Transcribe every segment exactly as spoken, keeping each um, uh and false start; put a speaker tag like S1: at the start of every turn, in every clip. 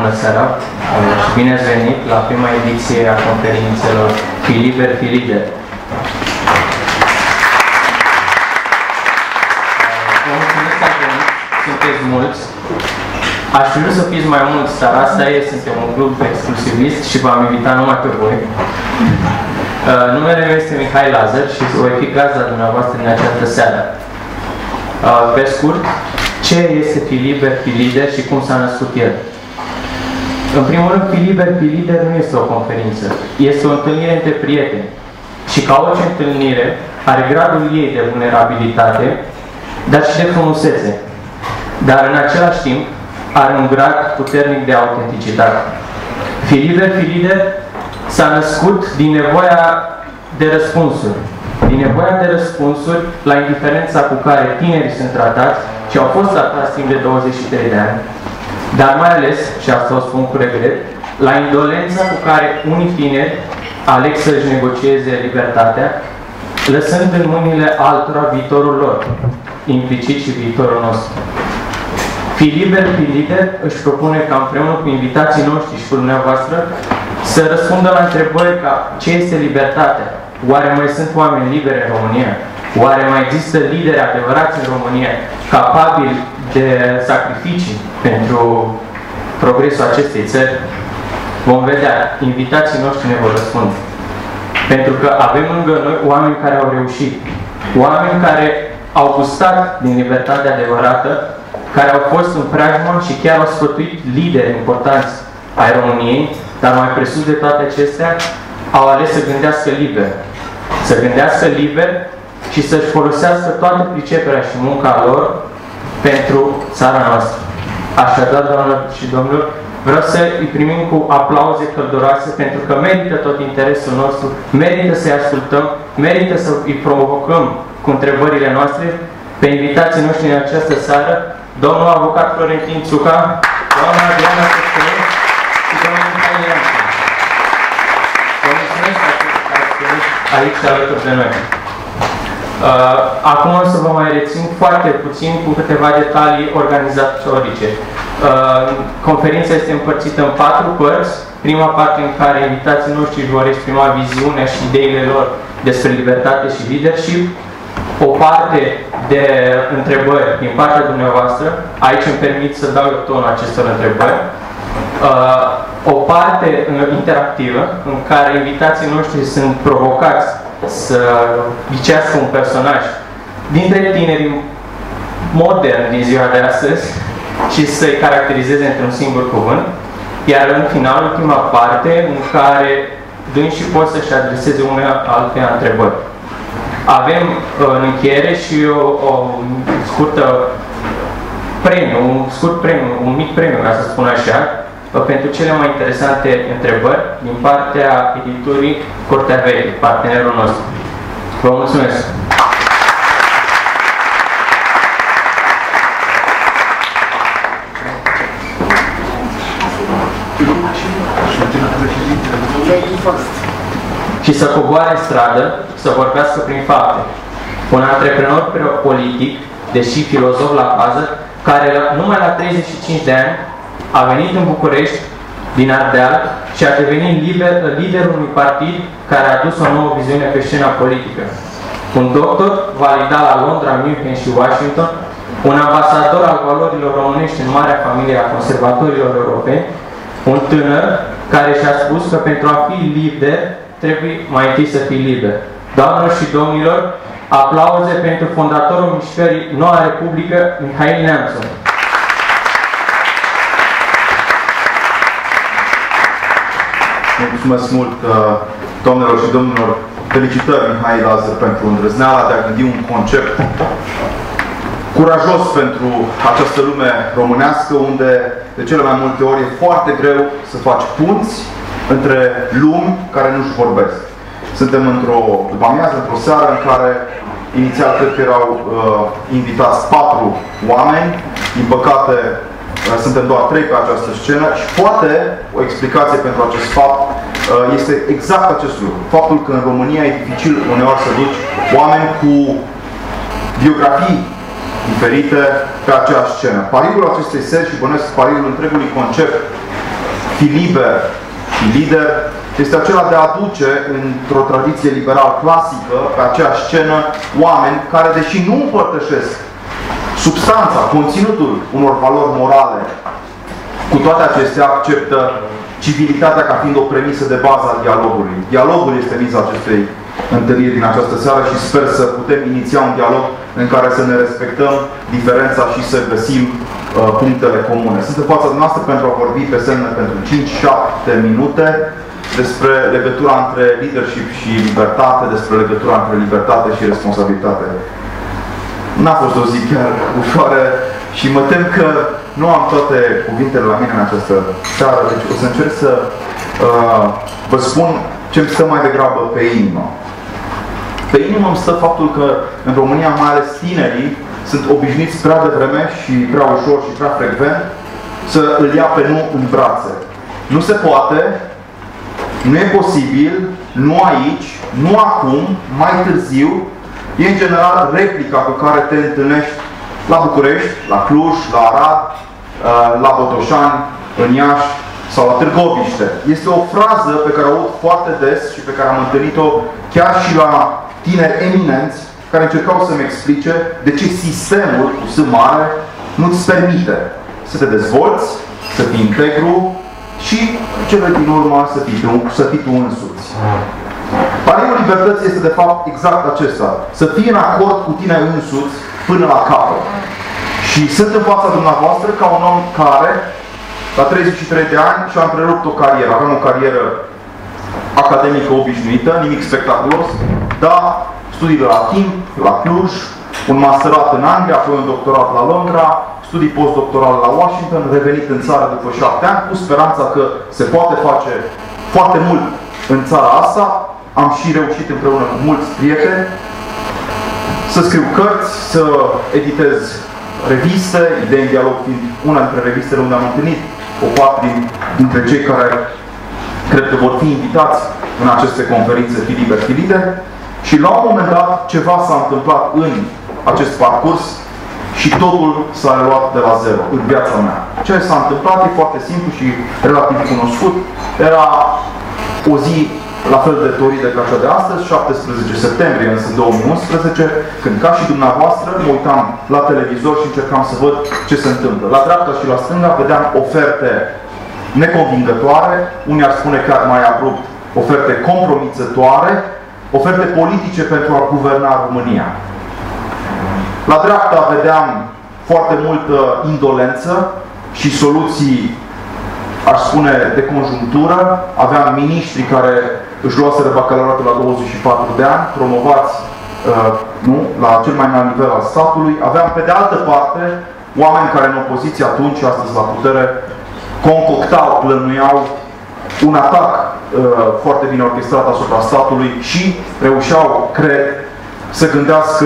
S1: bună seara și bine ați venit la prima ediție a conferințelor Fi Liber, Fi Lider. Vă mulțumesc că ați venit, sunteți mulți. Aș fi vrut să fiți mai mulți, dar asta e, suntem un grup exclusivist și v-am invitat numai pe voi. Uh, numele meu este Mihai Lazar și voi fi gazda dumneavoastră în această seară. Uh, pe scurt, ce este Fi Liber, Fi Lider și cum s-a născut el? În primul rând, Fi Liber, Fi Lider nu este o conferință. Este o întâlnire între prieteni. Și ca orice întâlnire, are gradul ei de vulnerabilitate, dar și de frumusețe. Dar în același timp, are un grad puternic de autenticitate. Fi Liber, Fi Lider s-a născut din nevoia de răspunsuri. Din nevoia de răspunsuri la indiferența cu care tinerii sunt tratați și au fost tratați timp de douăzeci și trei de ani, dar mai ales, și asta o spun cu regret, la indolența cu care unii tineri aleg să-și negocieze libertatea, lăsând în mâinile altora viitorul lor, implicit și viitorul nostru. Fi Liber, Fi Lider își propune ca împreună cu invitații noștri și cu dumneavoastră să răspundă la întrebări ca ce este libertatea? Oare mai sunt oameni liberi în România? Oare mai există lideri adevărați în România capabili de sacrificii pentru progresul acestei țări? Vom vedea. Invitații noștri ne vor răspunde. Pentru că avem lângă noi oameni care au reușit. Oameni care au gustat din libertatea adevărată, care au fost în preajmă și chiar au sfătuit lideri importanți ai României, dar mai presus de toate acestea, au ales să gândească liber. Să gândească liber și să-și folosească toată priceperea și munca lor pentru țara noastră. Așadar, doamnelor și domnilor, vreau să îi primim cu aplauze călduroase, pentru că merită tot interesul nostru, merită să-i ascultăm, merită să îi provocăm cu întrebările noastre pe invitații noștri în această seară, domnul avocat Florentin Țuca, doamna Diana Căscălău și domnul Mihai Iancu. Vă mulțumesc că ați venit aici alături de noi. Uh, acum o să vă mai rețin foarte puțin cu câteva detalii organizatorice. Uh, conferința este împărțită în patru părți. Prima parte în care invitații noștri își vor exprima viziunea și ideile lor despre libertate și leadership. O parte de întrebări din partea dumneavoastră. Aici îmi permit să dau tonul acestor întrebări. Uh, o parte interactivă în care invitații noștri sunt provocați să ghicească un personaj dintre tinerii moderni din ziua de astăzi și să-i caracterizeze într-un singur cuvânt. Iar în final, ultima parte în care dânsii pot să-și adreseze unele alte întrebări. Avem în încheiere și o, o scurtă premiu, un scurt premiu, un mic premiu, ca să spun așa, pentru cele mai interesante întrebări din partea editurii Curtea Veche, partenerul nostru. Vă mulțumesc! Și să coboare în stradă, să vorbească prin fapte. Un antreprenor politic, deși filozof la bază, care numai la treizeci și cinci de ani a venit în București, din Ardeal, și a devenit liber, liderul unui partid care a adus o nouă viziune pe scena politică. Un doctor validat la Londra, München și Washington, un ambasador al valorilor românești în marea familie a conservatorilor europeni, un tânăr care și-a spus că pentru a fi lider, trebuie mai întâi să fii liber. Doamnelor și domnilor, aplauze pentru fondatorul mișcării Noua Republică, Mihail Neamțu.
S2: Mulțumesc mult, doamnelor și domnilor. Felicitări, Mihai Lazar, pentru îndrăzneala de a gândi un concept curajos pentru această lume românească, unde de cele mai multe ori e foarte greu să faci punți între lumi care nu-și vorbesc. Suntem într-o după-amiază, într-o seară în care inițial cred că erau uh, invitați patru oameni. Din păcate, uh, suntem doar trei pe această scenă și poate o explicație pentru acest fapt uh, este exact acest lucru. Faptul că în România e dificil uneori să duci oameni cu biografii diferite pe aceeași scenă. Pariul acestei seri și bănesc pariul întregului concept fi liber, fi lider, este acela de a aduce într-o tradiție liberal clasică pe aceeași scenă oameni care, deși nu împărtășesc substanța, conținutul unor valori morale, cu toate acestea acceptă civilitatea ca fiind o premisă de bază a dialogului. Dialogul este miza acestei întâlniri din această seară și sper să putem iniția un dialog în care să ne respectăm diferența și să găsim uh, punctele comune. Sunt în fața noastră pentru a vorbi pe semne pentru cinci șapte minute despre legătura între leadership și libertate, despre legătura între libertate și responsabilitate. N-a fost o zi chiar ușoară și mă tem că nu am toate cuvintele la mine în această seară, deci o să încerc să uh, vă spun ce îmi stă mai degrabă pe inimă. Pe inimă îmi stă faptul că în România, mai ales tinerii, sunt obișnuiți prea devreme și prea ușor și prea frecvent să îl ia pe nu în brațe. Nu se poate, nu e posibil, nu aici, nu acum, mai târziu. E în general replica cu care te întâlnești la București, la Cluj, la Arad, la Botoșani, în Iași sau la Târgoviște. Este o frază pe care o aud foarte des și pe care am întâlnit-o chiar și la tineri eminenți care încercau să-mi explice de ce sistemul, cu S mare, nu-ți permite să te dezvolți, să fii integru și, cele din urmă, să fii tu, să fii tu însuți. Pariul libertății este, de fapt, exact acesta. Să fii în acord cu tine însuți până la capăt. Și sunt în fața dumneavoastră ca un om care, la treizeci și trei de ani, și-a întrerupt o carieră. Aveam o carieră academică obișnuită, nimic spectaculos, dar studiile la timp, la Cluj, un masterat în Anglia, apoi un doctorat la Londra, studii postdoctorale la Washington, revenit în țară după șapte ani, cu speranța că se poate face foarte mult în țara asta. Am și reușit împreună cu mulți prieteni să scriu cărți, să editez reviste, Idei în Dialog fiind una dintre revistele unde am întâlnit o parte dintre cei care cred că vor fi invitați în aceste conferințe Fi Liber, Fi Lider. Și la un moment dat ceva s-a întâmplat în acest parcurs și totul s-a reluat de la zero în viața mea. Ce s-a întâmplat e foarte simplu și relativ cunoscut. Era o zi la fel de torridă ca cea de astăzi, șaptesprezece septembrie însă două mii unsprezece, când ca și dumneavoastră mă uitam la televizor și încercam să văd ce se întâmplă. La dreapta și la stânga vedeam oferte neconvingătoare, unii ar spune chiar mai abrupt, oferte compromițătoare, oferte politice pentru a guverna România. La dreapta vedeam foarte multă indolență și soluții, aș spune, de conjunctură. Aveam miniștri care își luaseră bacalaureatul la douăzeci și patru de ani, promovați uh, nu, la cel mai înalt nivel al statului. Aveam, pe de altă parte, oameni care în opoziție atunci, astăzi la putere, concoctau, plănuiau un atac uh, foarte bine orchestrat asupra statului și reușeau, cred, să gândească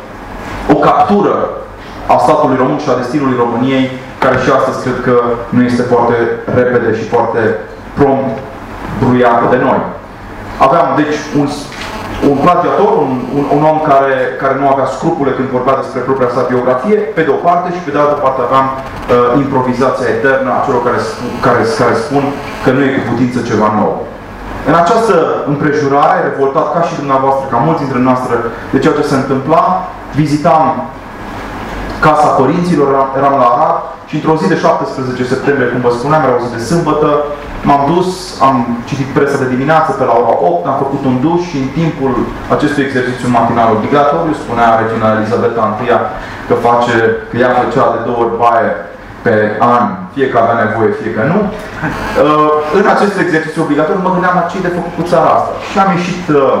S2: o captură a statului român și a destinului României, care și astăzi cred că nu este foarte repede și foarte prompt bruiată de noi. Aveam, deci, un, un plagiator, un, un, un om care, care nu avea scrupule când vorbea despre propria sa biografie, pe de o parte, și pe de altă parte aveam uh, improvizația eternă a celor care, care, care spun că nu e cu putință ceva nou. În această împrejurare, revoltat ca și dumneavoastră, ca mulți dintre noastre, de ceea ce se întâmpla, vizitam casa părinților, eram la Arad și într-o zi de șaptesprezece septembrie, cum vă spuneam, era o zi de sâmbătă, m-am dus, am citit presa de dimineață pe la ora opt, am făcut un duș și în timpul acestui exercițiu matinal obligatoriu, spunea regina Elisabeta întâia că face, că ea făcea de două ori baie pe an, fie că avea nevoie, fie că nu. În acest exercițiu obligatoriu mă gândeam la ce de făcut cu țara asta. Și am ieșit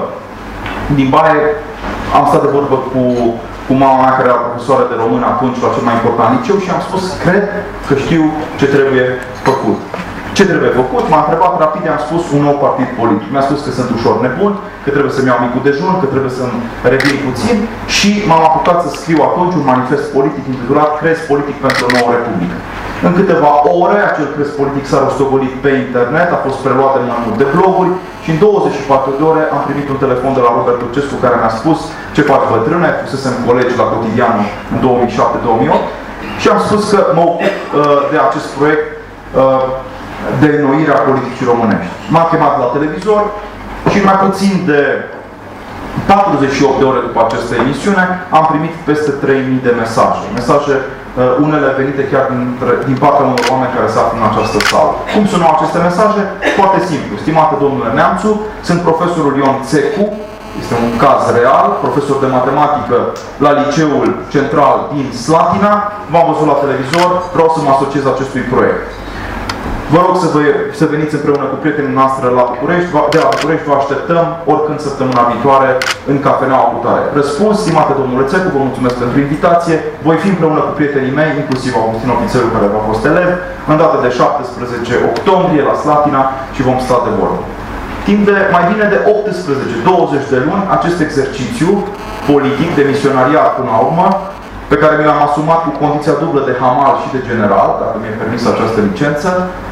S2: din baie, am stat de vorbă cu cu mama mea, care era profesoară de română atunci la cel mai important liceu, și am spus, cred că știu ce trebuie făcut. Ce trebuie făcut? M-a întrebat rapid, i-am spus un nou partid politic. Mi-a spus că sunt ușor nebun, că trebuie să-mi iau micul dejun, că trebuie să-mi revin puțin și m-am apucat să scriu atunci un manifest politic intitulat Crez politic pentru o nouă republică. În câteva ore, acel crez politic s-a rostogolit pe internet, a fost preluat de mai multe bloguri și în douăzeci și patru de ore am primit un telefon de la Robert Turcescu care mi-a spus: ce faci, bătrâne? Fusesem colegi la Cotidianul în două mii șapte două mii opt și am spus că mă ocup uh, de acest proiect uh, de înnoirea politicii românești. M-am chemat la televizor și mai puțin de patruzeci și opt de ore după această emisiune am primit peste trei mii de mesaje. Mesaje, unele venite chiar din, din partea unor oameni care se află în această sală. Cum sunau aceste mesaje? Foarte simplu. Stimate domnule Neamțu, sunt profesorul Ion Țecu, este un caz real, profesor de matematică la Liceul Central din Slatina. V-am văzut la televizor, vreau să mă asociez acestui proiect. Vă rog să, vă, să veniți împreună cu prietenii noastre la București, de la București, vă așteptăm oricând săptămâna viitoare în cafeneaua cu tare. Răspuns, stimate domnule Țecu, vă mulțumesc pentru invitație, voi fi împreună cu prietenii mei, inclusiv Augustin Ofițerul, care v-a fost elev, în data de șaptesprezece octombrie la Slatina și vom sta de vorbă. Timp de mai bine de optsprezece douăzeci de luni, acest exercițiu politic de misionariat până la urmă, pe care mi l-am asumat cu condiția dublă de hamal și de general, dacă mi-e permis această licență,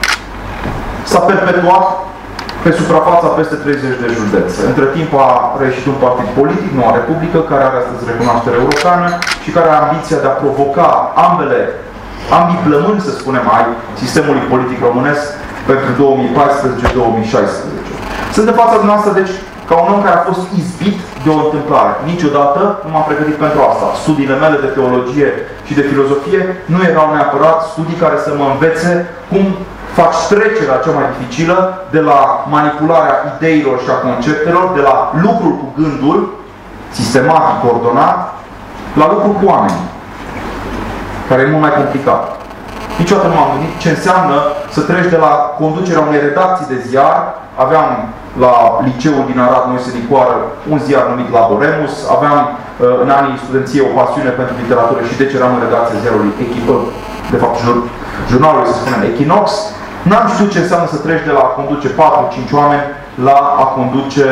S2: s-a perpetuat pe suprafața peste treizeci de județe. Între timp a reieșit un partid politic, Noua Republică, care are astăzi recunoaștere europeană și care are ambiția de a provoca ambele, ambii plămâni, să spunem, ai sistemului politic românesc pentru două mii paisprezece două mii șaisprezece. Sunt în fața dumneavoastră, deci, ca un om care a fost izbit de o întâmplare. Niciodată nu m-am pregătit pentru asta. Studiile mele de teologie și de filozofie nu erau neapărat studii care să mă învețe cum faci trecerea cea mai dificilă de la manipularea ideilor și a conceptelor, de la lucrul cu gândul, sistematic, coordonat, la lucrul cu oamenii, care e mult mai complicat. Niciodată nu m-am gândit ce înseamnă să treci de la conducerea unei redacții de ziar. Aveam la liceul din Arad, Moise Nicoară, un ziar numit Laboremus. Aveam în anii studenției o pasiune pentru literatură și deci eram în redacția ziarului Echipă, de fapt jur, jurnalului, să spunem, Echinox. N-am știut ce înseamnă să treci de la a conduce patru cinci oameni la a conduce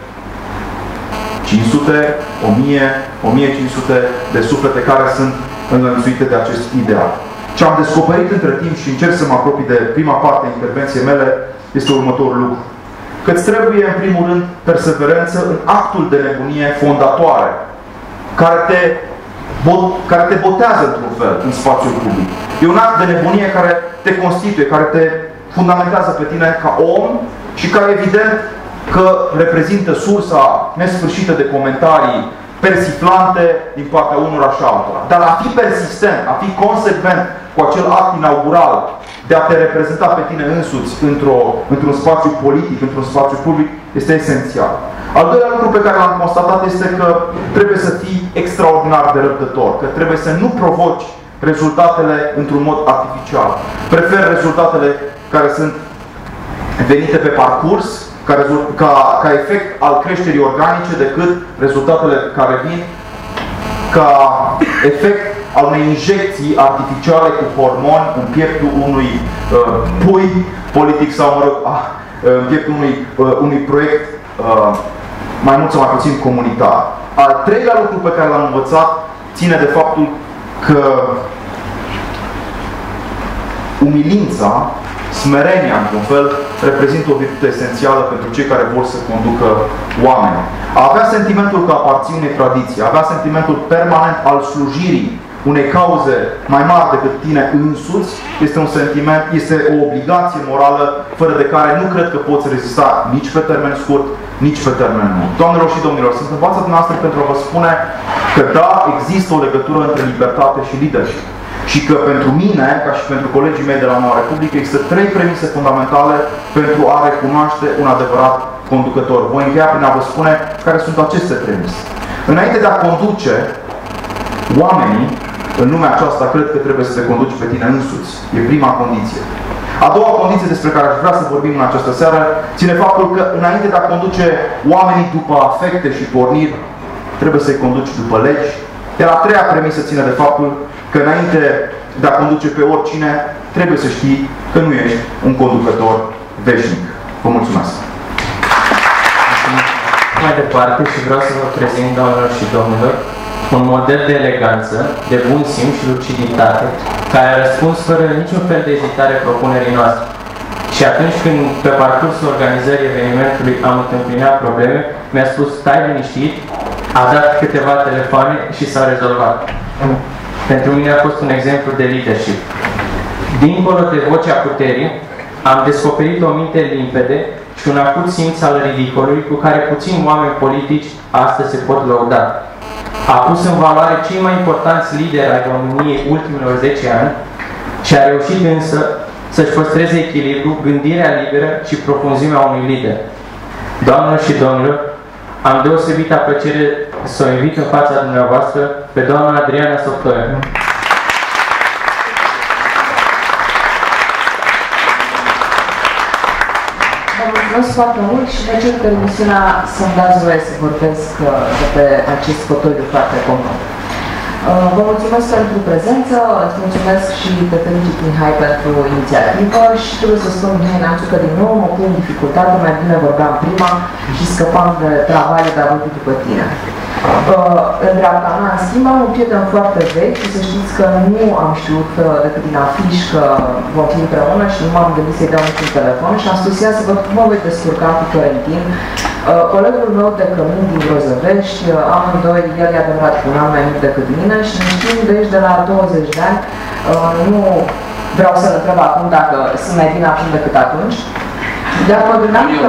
S2: cinci sute, o mie, o mie cinci sute de suflete care sunt înlănțuite de acest ideal. Ce am descoperit între timp și încerc să mă apropii de prima parte a intervenției mele este următorul lucru. Că îți trebuie, în primul rând, perseverență în actul de nebunie fondatoare, care te, care te botează într-un fel în spațiul public. E un act de nebunie care te constituie, care te fundamentează pe tine ca om și care, evident, că reprezintă sursa nesfârșită de comentarii persiflante din partea unora și altora. Dar a fi persistent, a fi consecvent cu acel act inaugural de a te reprezenta pe tine însuți într-o, într-un spațiu politic, într-un spațiu public, este esențial. Al doilea lucru pe care l-am constatat este că trebuie să fii extraordinar de răbdător, că trebuie să nu provoci rezultatele într-un mod artificial. Prefer rezultatele care sunt venite pe parcurs, ca, ca, ca efect al creșterii organice, decât rezultatele care vin ca efect al unei injecții artificiale cu hormoni în pieptul unui uh, pui politic sau, mă rog, ah, în pieptul unui, uh, unui proiect uh, mai mult sau mai puțin comunitar. Al treilea lucru pe care l-am învățat ține de faptul că umilința, smerenia, într-un fel, reprezintă o virtute esențială pentru cei care vor să conducă oameni. A avea sentimentul că aparții unei tradiții, a avea sentimentul permanent al slujirii unei cauze mai mari decât tine însuți, este un sentiment, este o obligație morală fără de care nu cred că poți rezista nici pe termen scurt, nici pe termen lung. Doamnelor și domnilor, sunt în fața noastră pentru a vă spune că da, există o legătură între libertate și leadership. Și că pentru mine, ca și pentru colegii mei de la Noua Republică, există trei premise fundamentale pentru a recunoaște un adevărat conducător. Voi încheia prin a vă spune care sunt aceste premise. Înainte de a conduce oamenii în lumea aceasta, cred că trebuie să te conduci pe tine însuți. E prima condiție. A doua condiție despre care aș vrea să vorbim în această seară ține faptul că înainte de a conduce oamenii după afecte și porniri, trebuie să-i conduci după legi. Iar a treia premisă ține de faptul că înainte de a conduce pe oricine, trebuie să știi că nu ești un conducător veșnic. Vă mulțumesc!
S1: Mai departe și vreau să vă prezint, doamnelor și domnilor, un model de eleganță, de bun simț și luciditate, care a răspuns fără niciun fel de ezitare propunerii noastre. Și atunci când pe parcursul organizării evenimentului am întâmpinat probleme, mi-a spus, stai liniștit, a dat câteva telefoane și s-a rezolvat. Pentru mine a fost un exemplu de leadership. Dincolo de vocea puterii, Am descoperit o minte limpede și un acut simț al ridicolului cu care puțini oameni politici astăzi se pot lăuda. A pus în valoare cei mai importanți lideri ai României ultimilor zece ani și a reușit însă să-și păstreze echilibru, gândirea liberă și profunzimea unui lider. Doamnelor și domnilor, am deosebită plăcere să o invit în fața dumneavoastră pe doamna Adriana Softoiu.
S3: Vă mulțumesc foarte mult și ne cer permisiunea să-mi dați voie să vorbesc de pe acest fotoliu foarte comod. Vă mulțumesc pentru prezență, îți mulțumesc și te felicit, Mihai, pentru inițiativă și trebuie să spun, Mihai Neamțu, că din nou mă pun în dificultate, mai bine vorbeam prima și scăpam de travale de a vorbi după tine. În dreapta mea, în schimb, am un prieten foarte vechi și să știți că nu am știut decât din afiș că vom fi împreună și nu m-am gândit să-i dau niciun telefon și am spus ia să văd cum mă voi descurca cu Florentin, colegul meu de cămin din Grozăvești, amândoi, el e adevărat cu un an mai mic decât mine și ne știm deci de la douăzeci de ani, nu vreau să-l întreb acum dacă sunt mai bine acum decât atunci, dar mă gândeam că...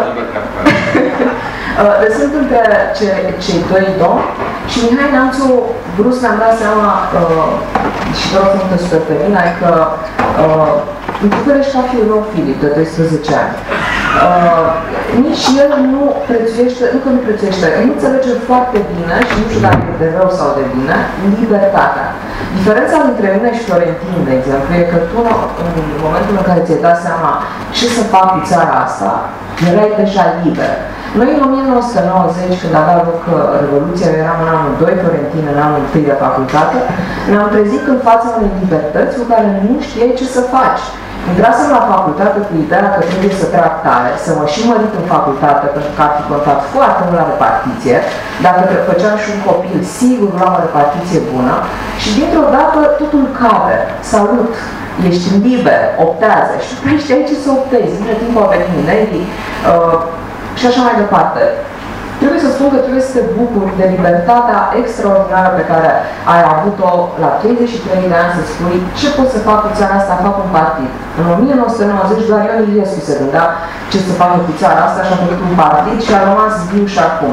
S3: Deci sunt între ce, cei doi domni și Mihai Neamțu, brusc mi-am dat seama uh, și vreau să mă super pe mine, că uh, întâlnești ca fiul meu Filip, de doisprezece ani. Uh, nici el nu prețuiește, nu că nu prețuiește, nu înțelege foarte bine și nu știu dacă e de rău sau de bine, libertatea. Diferența dintre mine și Florentin, de exemplu, e că tu, în momentul în care ți-ai dat seama ce să fac cu țara asta, erai deja liber. Noi, în o mie nouă sute nouăzeci, când avea loc Revoluția, eu eram în anul doi, Florentin în anul întâi de facultate, ne-am trezit în fața unei libertăți cu care nu știai ce să faci. Intrasem la facultate cu ideea că trebuie să trag tare, să mă și mărit în facultate, pentru că ar fi contat foarte mult la repartiție. Dacă făceam și un copil, sigur luam o repartiție bună. Și dintr-o dată totul cade. Salut! Ești liber, optează. Și nu mai știai ce să optezi. Între timp au venit minerii uh, și așa mai departe. Trebuie să spun că trebuie să te bucuri de libertatea extraordinară pe care ai avut-o la treizeci și trei de ani să spui ce pot să fac cu țara asta, fac un partid. În o mie nouă sute nouăzeci doar Ion Iliescu se gândea ce să facă cu țara asta și a făcut un partid și a rămas viu și acum.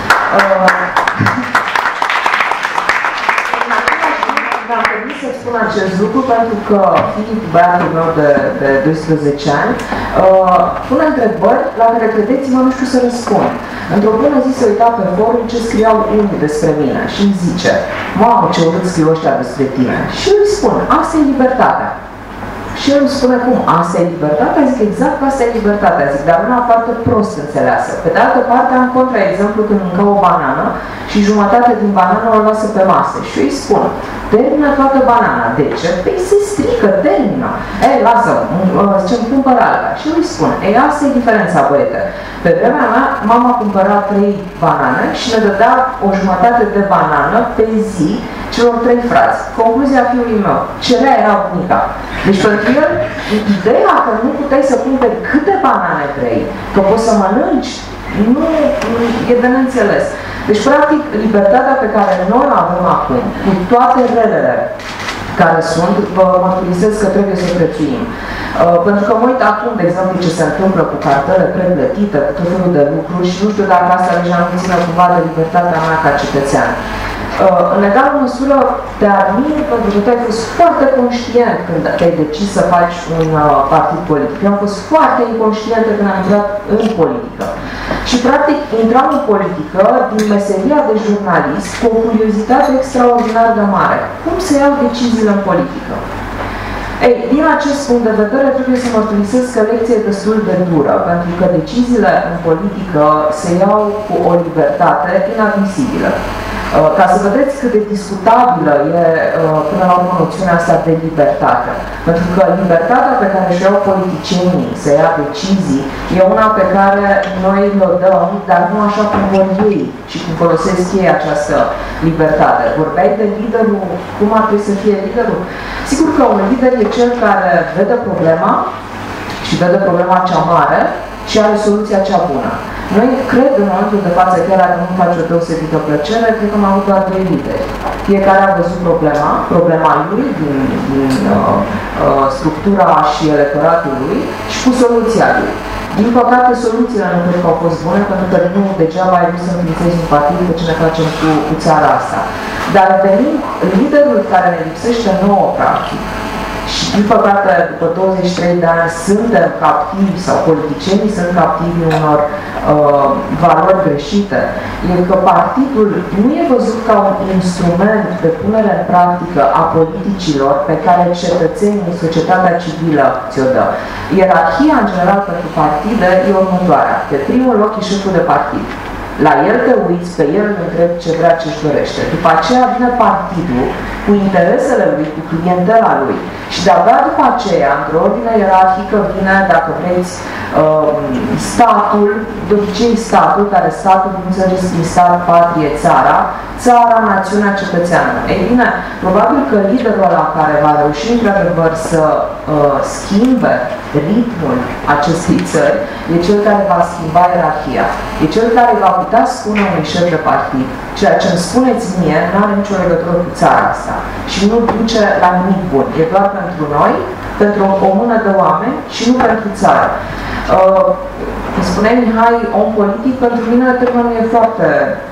S3: Mi-am permis să-ți spun acest lucru pentru că Filip, băiatul meu de, de doisprezece ani, uh, pune întrebări la care, credeți-mă, nu știu să răspund. Într-o bună zi se uita pe forum ce scriau unii despre mine și îmi zice, mamă, ce urât scriu ăștia despre tine. Și eu îi spun, asta e libertatea. Și el îmi spune, cum, asta e libertatea? Zic, exact, asta e libertatea. Zic, dar una foarte prost înțeleasă. Pe de altă parte, am contra exemplu când mânca o banană și jumătate din banană o lasă pe masă. Și eu îi spun, termină toată banana. De ce? Păi se strică, termină. Ei, lasă, ce-mi cumpăr alta. Și eu îi spun, ei, asta e diferența, băiete. Pe vremea mea, mama cumpăra trei banane și ne dădea o jumătate de banană pe zi celor trei frați. Concluzia fiului meu, cerea era bunica. Deci pentru el, ideea că nu puteai să cumperi câte banane vrei, că poți să mănânci, nu e de neînțeles. Deci, practic, libertatea pe care noi o avem acum, cu toate relele care sunt, vă mărturisesc că trebuie să prețuim. Uh, pentru că mă uit acum, de exemplu, ce se întâmplă cu cartele preplătite, cu tot felul de lucruri și nu știu dacă asta deja nu ține cumva de libertatea mea ca cetățean. Uh, în egală măsură te admir pentru că tu ai fost foarte conștient când te-ai decis să faci un uh, partid politic. Eu am fost foarte inconștientă când am intrat în politică. Și practic intram în politică din meseria de jurnalist cu o curiozitate extraordinar de mare. Cum se iau deciziile în politică? Ei, din acest punct de vedere trebuie să mărturisesc că lecția e destul de dură, pentru că deciziile în politică se iau cu o libertate inadmisibilă. Ca să vedeți cât de discutabilă e până la urmă noțiunea asta de libertate. Pentru că libertatea pe care și-o iau politicienii să ia decizii e una pe care noi le dăm, dar nu așa cum vor ei și cum folosesc ei această libertate. Vorbeai de liderul, cum ar trebui să fie liderul? Sigur că un lider e cel care vede problema și vede problema cea mare și are soluția cea bună. Noi cred în momentul de față, chiar dacă nu face o deosebită plăcere, cred că am avut doar doi lideri. Fiecare a văzut problema, problema lui din, din uh, uh, structura și electoratul lui și cu soluția lui. Din păcate, soluțiile nu cred că au fost bune, pentru că nu degeaba ai vrut să înființezi un partid pe ce ne facem cu, cu țara asta. Dar venind liderul care ne lipsește nouă, practic, și din păcate, după douăzeci și trei de ani, suntem captivi sau politicienii sunt captivi unor uh, valori greșite, e că partidul nu e văzut ca un instrument de punere în practică a politicilor pe care cetățenii, societatea civilă ți-o dă. Ierarhia, în general, pentru partide e următoarea. Pe primul loc e șeful de partid. La el te uiți, pe el îl întrebi ce vrea, ce-și dorește. După aceea vine partidul cu interesele lui, cu clientela lui. Și de-abia după aceea, într-o ordine ierarhică, vine, dacă vreți, statul, de obicei statul, care statul, cum înțelegeți prin stat, patrie, țara, țara, națiunea, cetățeană. Ei bine, probabil că liderul ăla care va reuși, într-adevăr, să uh, schimbe ritmul acestei țări, e cel care va schimba ierarhia. E cel care va putea spune unui șef de partid: ceea ce îmi spuneți mie nu are nicio legătură cu țara asta și nu duce la nimic bun. E doar pentru noi, pentru o mână de oameni și nu pentru țară. Uh, spuneai, Mihai, om politic, pentru mine termenul e foarte,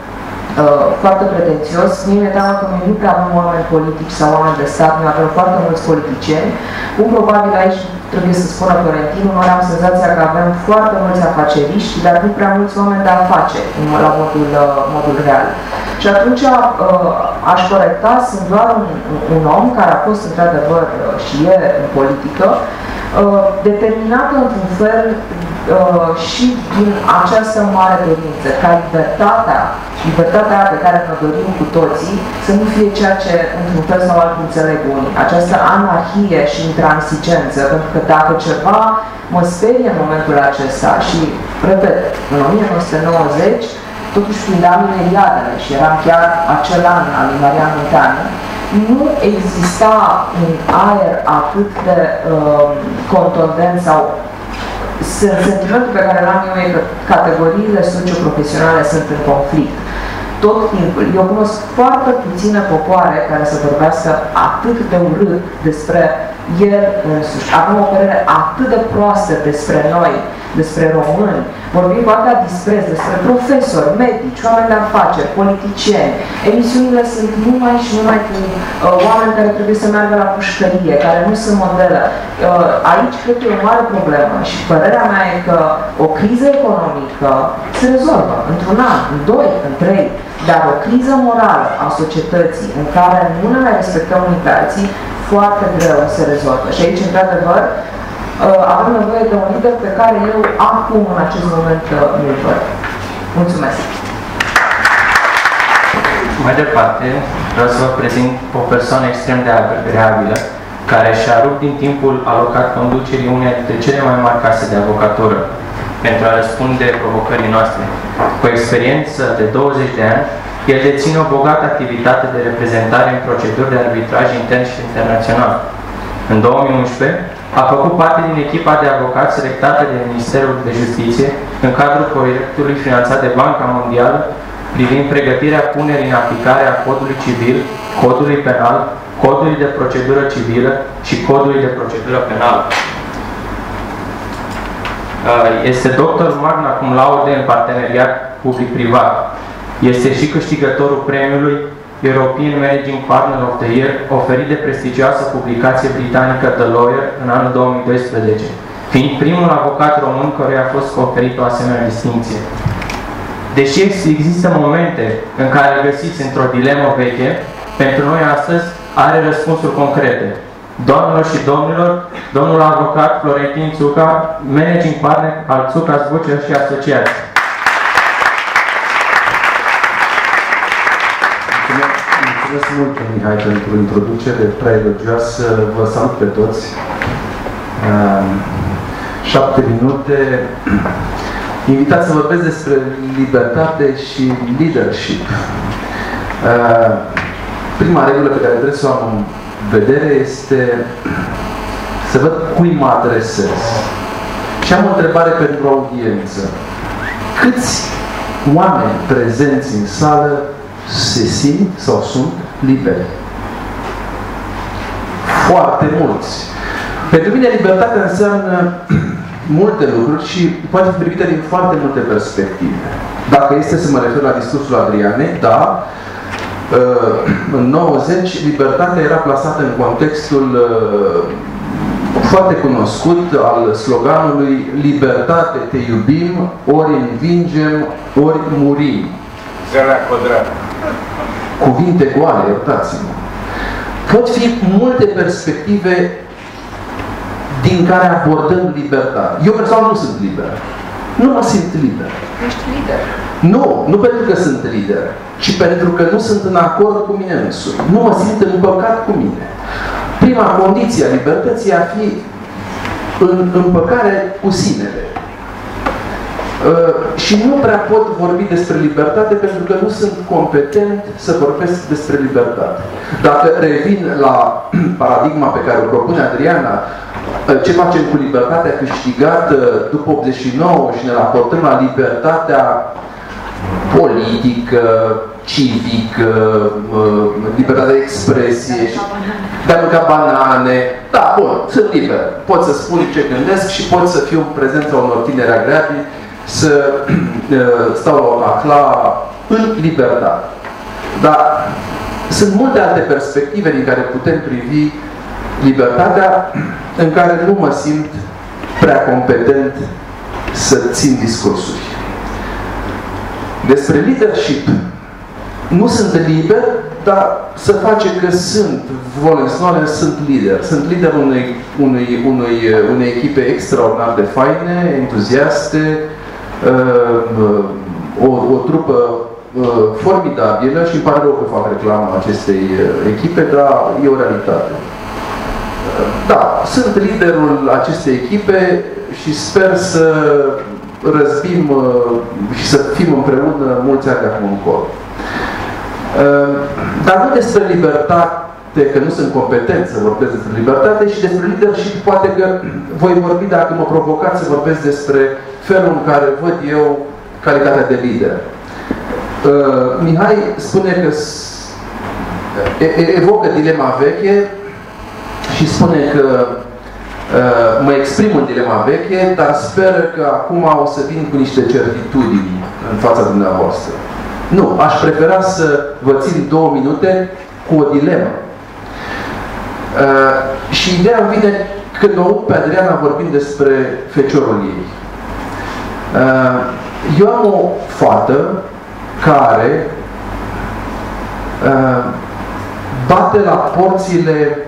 S3: uh, foarte pretențios. Mie mi-e teamă că noi nu prea avem oameni politici sau oameni de stat, noi avem foarte mulți politicieni, cum probabil aici trebuie să spună Florentin, noi am senzația că avem foarte mulți afaceriști, dar nu prea mulți oameni de afaceri, la modul, modul real. Și atunci uh, aș corecta, sunt doar un, un om care a fost într-adevăr și e în politică, uh, determinată într-un fel uh, și din această mare dorință, ca libertatea, libertatea pe care ne dorim cu toții, să nu fie ceea ce într-un fel sau altul înțeleg unii. Această anarhie și intransigență, pentru că dacă ceva mă sperie în momentul acesta și, repet, în o mie nouă sute nouăzeci, totuși prindeam Imeriadele și eram chiar acel an al lui Marian Munteanu, nu exista un aer atât de uh, contundent sau sentimentul pe care l-am eu e că categoriile socioprofesionale sunt în conflict. Tot timpul. Eu cunosc foarte puține popoare care să vorbească atât de urât despre el însuși. Avem o părere atât de proastă despre noi, despre români. Vorbim cu atâta dispreț despre profesori, medici, oameni de afaceri, politicieni. Emisiunile sunt numai și numai cu uh, oameni care trebuie să meargă la pușcărie, care nu sunt modele. Uh, aici cred că e o mare problemă și părerea mea e că o criză economică se rezolvă într-un an, în doi, în trei, dar o criză morală a societății în care nu ne mai respectăm unii pe alții, foarte greu se rezolvă. Și aici, într-adevăr, avem nevoie de un lider pe care eu acum, în acest moment, nu-l văd. Mulțumesc!
S1: Mai departe, vreau să vă prezint o persoană extrem de reabilă, care și-a rupt din timpul alocat conducerii unei dintre cele mai mari case de avocatură pentru a răspunde provocării noastre. Cu experiență de douăzeci de ani, el deține o bogată activitate de reprezentare în proceduri de arbitraj intern și internațional. În două mii unsprezece, a făcut parte din echipa de avocați selectată de Ministerul de Justiție în cadrul proiectului finanțat de Banca Mondială privind pregătirea punerii în aplicare a Codului Civil, Codului Penal, Codului de Procedură Civilă și Codului de Procedură Penală. Este doctor magna cum laude în parteneriat public-privat. Este și câștigătorul premiului European Managing Partner of the Year, oferit de prestigioasă publicație britanică The Lawyer în anul două mii doisprezece, fiind primul avocat român căruia a fost conferită o asemenea distinție. Deși există momente în care îl găsiți într-o dilemă veche, pentru noi astăzi are răspunsuri concrete. Doamnelor și domnilor, domnul avocat Florentin Țuca, Managing Partner al Țuca Zbucea și Asociații.
S4: Mulțumesc mult, Mihai, pentru introducere prea elogioasă. Vă salut pe toți. Uh, șapte minute. Invitat să vorbesc despre libertate și leadership. Uh, prima regulă pe care trebuie să o am în vedere este să văd cui mă adresez. Și am o întrebare pentru audiență. câți oameni prezenți în sală se simt sau sunt liberi? Foarte mulți. Pentru mine libertatea înseamnă multe lucruri și poate fi privită din foarte multe perspective. Dacă este să mă refer la discursul Adrianei, da, în nouăzeci libertatea era plasată în contextul foarte cunoscut al sloganului libertate, te iubim, ori învingem, ori murim. Cuvinte goale, iertați-mă. Pot fi multe perspective din care abordăm libertate. Eu personal nu sunt liber. Nu mă simt liber.
S3: Ești lider.
S4: Nu, nu pentru că sunt lider, ci pentru că nu sunt în acord cu mine însumi. Nu mă simt împăcat cu mine. Prima condiție a libertății ar fi în împăcare cu sinele. Uh, și nu prea pot vorbi despre libertate pentru că nu sunt competent să vorbesc despre libertate. Dacă revin la paradigma pe care o propune Adriana, uh, ce facem cu libertatea câștigată după optzeci și nouă și ne raportăm la libertatea politică, civică, uh, libertatea de expresie, de a mânca banane. Da, bun, sunt liber. Pot să spun ce gândesc și pot să fiu în prezența unor tineri agreabili, să stau la o cafea în libertate. Dar sunt multe alte perspective din care putem privi libertatea în care nu mă simt prea competent să țin discursuri. Despre leadership, nu sunt liber, dar să face că sunt voluntar, sunt lider. Sunt lider unei, unei, unei, unei echipe extraordinar de faine, entuziaste, o, o trupă formidabilă și îmi pare rău că fac reclamă acestei echipe, dar e o realitate. Da, sunt liderul acestei echipe și sper să răzbim și să fim împreună mulți ani de acum încolo. Dar nu despre libertate, că nu sunt competent să vorbesc despre libertate, și despre leadership poate că voi vorbi, dacă mă provocați, să vorbesc despre felul în care văd eu calitatea de lider. Uh, Mihai spune că evocă dilema veche și spune că uh, mă exprim în dilema veche, dar sper că acum o să vin cu niște certitudini în fața dumneavoastră. Nu, aș prefera să vă țin două minute cu o dilemă. Uh, și ideea îmi vine când o aud pe Adriana vorbind despre feciorul ei. Uh, eu am o fată care uh, bate la porțile,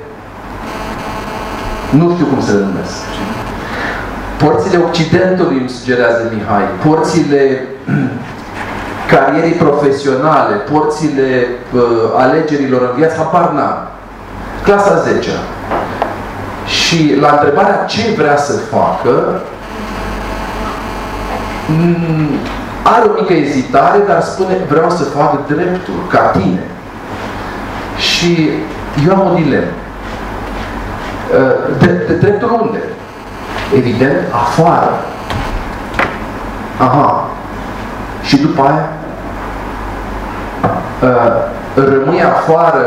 S4: nu știu cum se le numesc, porțile Occidentului, îmi sugerează Mihai, porțile carierei profesionale, porțile uh, alegerilor în viață, habar n-am. Clasa zecea. Și la întrebarea ce vrea să facă, are o mică ezitare, dar spune, vreau să fac dreptul, ca tine. Și eu am o dilemă. De, de dreptul unde? Evident, afară. Aha. Și după aia? Rămâi afară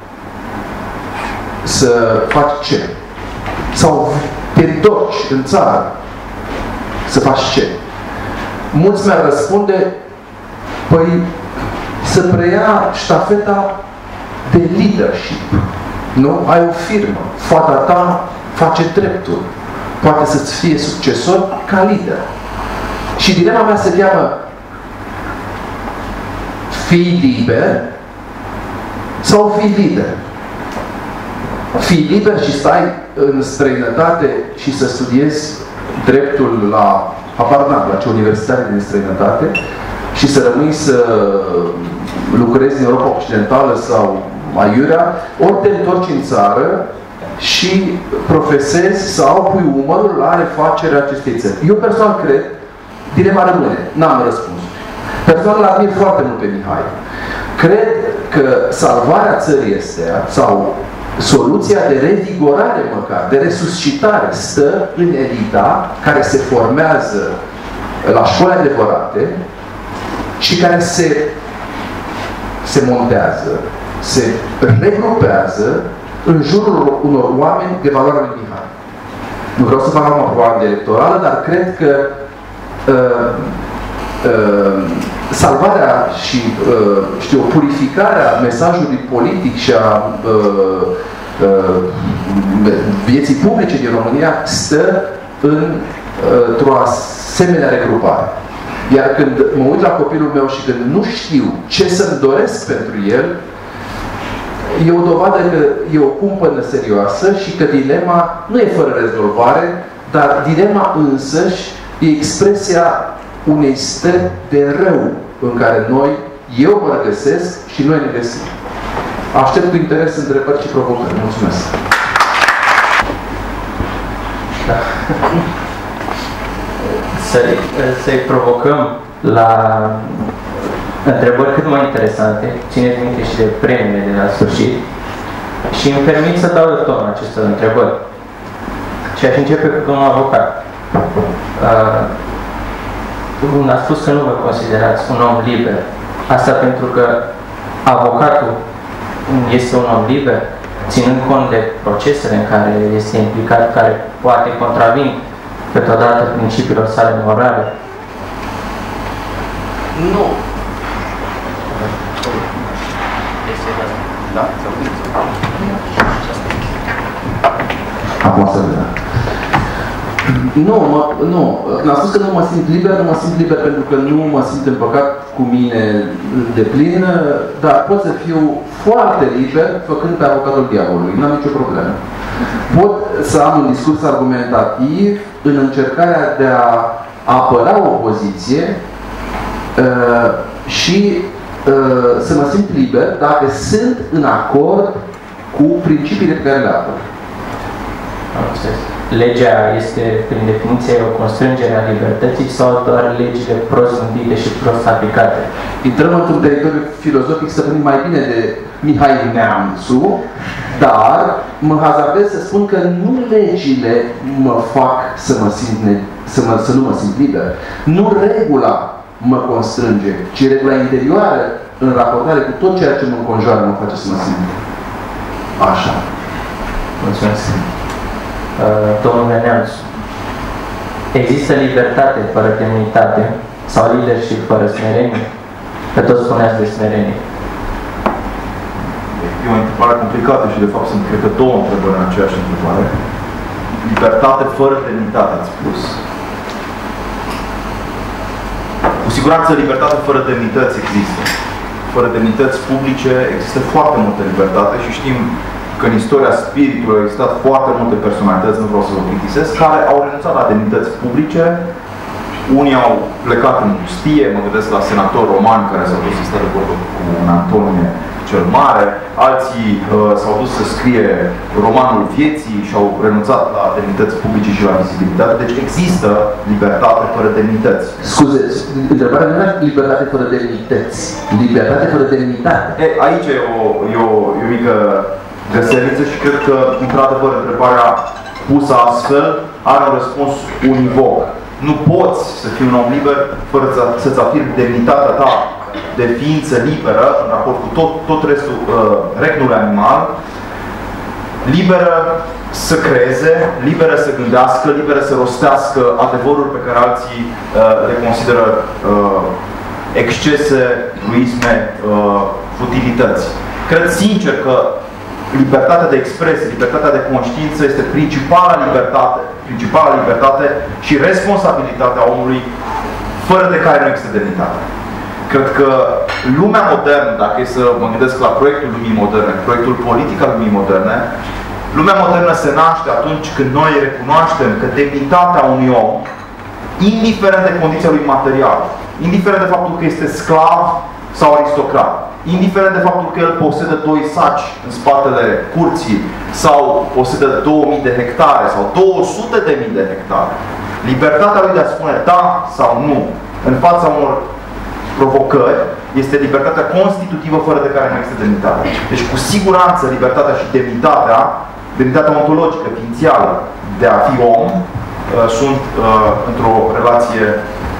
S4: să faci ce? Sau te întorci în țară să faci ce? Mulți mi-ar răspunde, păi să preia ștafeta de leadership. Nu? Ai o firmă. Fata ta face dreptul. Poate să-ți fie succesor ca lider. Și dilema mea se cheamă fii liber sau fii lider. Fii liber și stai în străinătate și să studiezi dreptul la habar la ce universitate din străinătate și să rămâi să lucrezi în Europa Occidentală sau aiurea, ori te întorci în țară și profesezi sau pui umărul la refacerea acestei țări. Eu personal cred, dilema rămâne, n-am răspunsuri. Personal admir foarte mult pe Mihai. Cred că salvarea țării astea sau soluția de revigorare măcar, de resuscitare, stă în elita care se formează la școli adevărate și care se, se montează, se regrupează în jurul unor oameni de valoare lui Mihai. Nu vreau să fac o propagandă electorală, dar cred că uh, uh, salvarea și, uh, știu, purificarea mesajului politic și a uh, uh, vieții publice din România stă în, uh, într-o asemenea regrupare. Iar când mă uit la copilul meu și când nu știu ce să-mi doresc pentru el, e o dovadă că e o cumpănă serioasă și că dilema nu e fără rezolvare, dar dilema însăși e expresia unei stări de rău în care noi, eu mă regăsesc și noi ne găsim. Aștept cu interes întrebări și provocări. Mulțumesc!
S1: Da. Să-i să-i provocăm la întrebări cât mai interesante, țineți minte și de premiile de la sfârșit, și îmi permit să dau ton acestor întrebări. Și aș începe cu domnul avocat. Uh, a spus că nu vă considerați un om liber. Asta pentru că avocatul este un om liber, ținând cont de procesele în care este implicat, care poate contravin pe totodată principiilor sale morale.
S4: Nu.
S2: Da? Acum să vedem.
S4: Nu, mă, nu. Am spus că nu mă simt liber, nu mă simt liber pentru că nu mă simt împăcat cu mine de plin, dar pot să fiu foarte liber făcând pe avocatul diavolului. Nu am nicio problemă. Pot să am un discurs argumentativ în încercarea de a apăra o poziție uh, și uh, să mă simt liber dacă sunt în acord cu principiile pe care le apăr.
S1: Legea este, prin definiție, o constrângere a libertății sau doar legile prost gândite și prost aplicate?
S4: Intrăm într-un teritoriu filozofic stăpânit mai bine de Mihai Neamțu, dar mă hazardez să spun că nu legile mă fac să, mă simt ne, să, mă, să nu mă simt liber. Nu regula mă constrânge, ci regula interioară în raportare cu tot ceea ce mă înconjoară mă face să mă simt așa.
S1: Mulțumesc. Uh, domnule Neamțu, există libertate fără demnitate sau leadership fără smerenie? Că tot spuneați de smerenie.
S2: E o întrebare complicată și de fapt sunt, cred că, două întrebări în aceeași întrebare. Libertate fără demnitate, ați spus. Cu siguranță libertate fără demnități există. Fără demnități publice există foarte multă libertate și știm că în istoria spiritului au existat foarte multe personalități, nu vreau să vă plictisesc, care au renunțat la demnități publice. Unii au plecat în pustie, mă gândesc la senatori romani care s-au dus să stea de vorbă cu un Antonie cel Mare, alții uh, s-au dus să scrie romanul vieții și au renunțat la demnități publice și la vizibilitate. Deci există libertate fără demnități.
S4: Scuze, întrebarea nu e libertate fără demnități. Libertate fără demnitate.
S2: E, aici e o, e o, e o mică găseliță și cred că, într-adevăr, întrebarea pusă astfel are un răspuns univoc. Nu poți să fii un om liber fără să-ți afirmi demnitatea ta de ființă liberă în raport cu tot, tot restul uh, regnului animal, liberă să creeze, liberă să gândească, liberă să rostească adevăruri pe care alții uh, le consideră uh, excese, truisme, uh, futilități. Cred sincer că libertatea de expresie, libertatea de conștiință este principala libertate, principala libertate și responsabilitatea omului, fără de care nu există demnitate. Cred că lumea modernă, dacă e să mă gândesc la proiectul lumii moderne, proiectul politic al lumii moderne, lumea modernă se naște atunci când noi recunoaștem că demnitatea unui om, indiferent de condiția lui materială, indiferent de faptul că este sclav sau aristocrat, indiferent de faptul că el posedă doi saci în spatele curții sau posedă două mii de hectare sau două sute de mii de hectare, libertatea lui de a spune da sau nu în fața unor provocări este libertatea constitutivă fără de care nu există demnitate. Deci cu siguranță libertatea și demnitatea, demnitatea ontologică, ființială de a fi om, sunt uh, într-o relație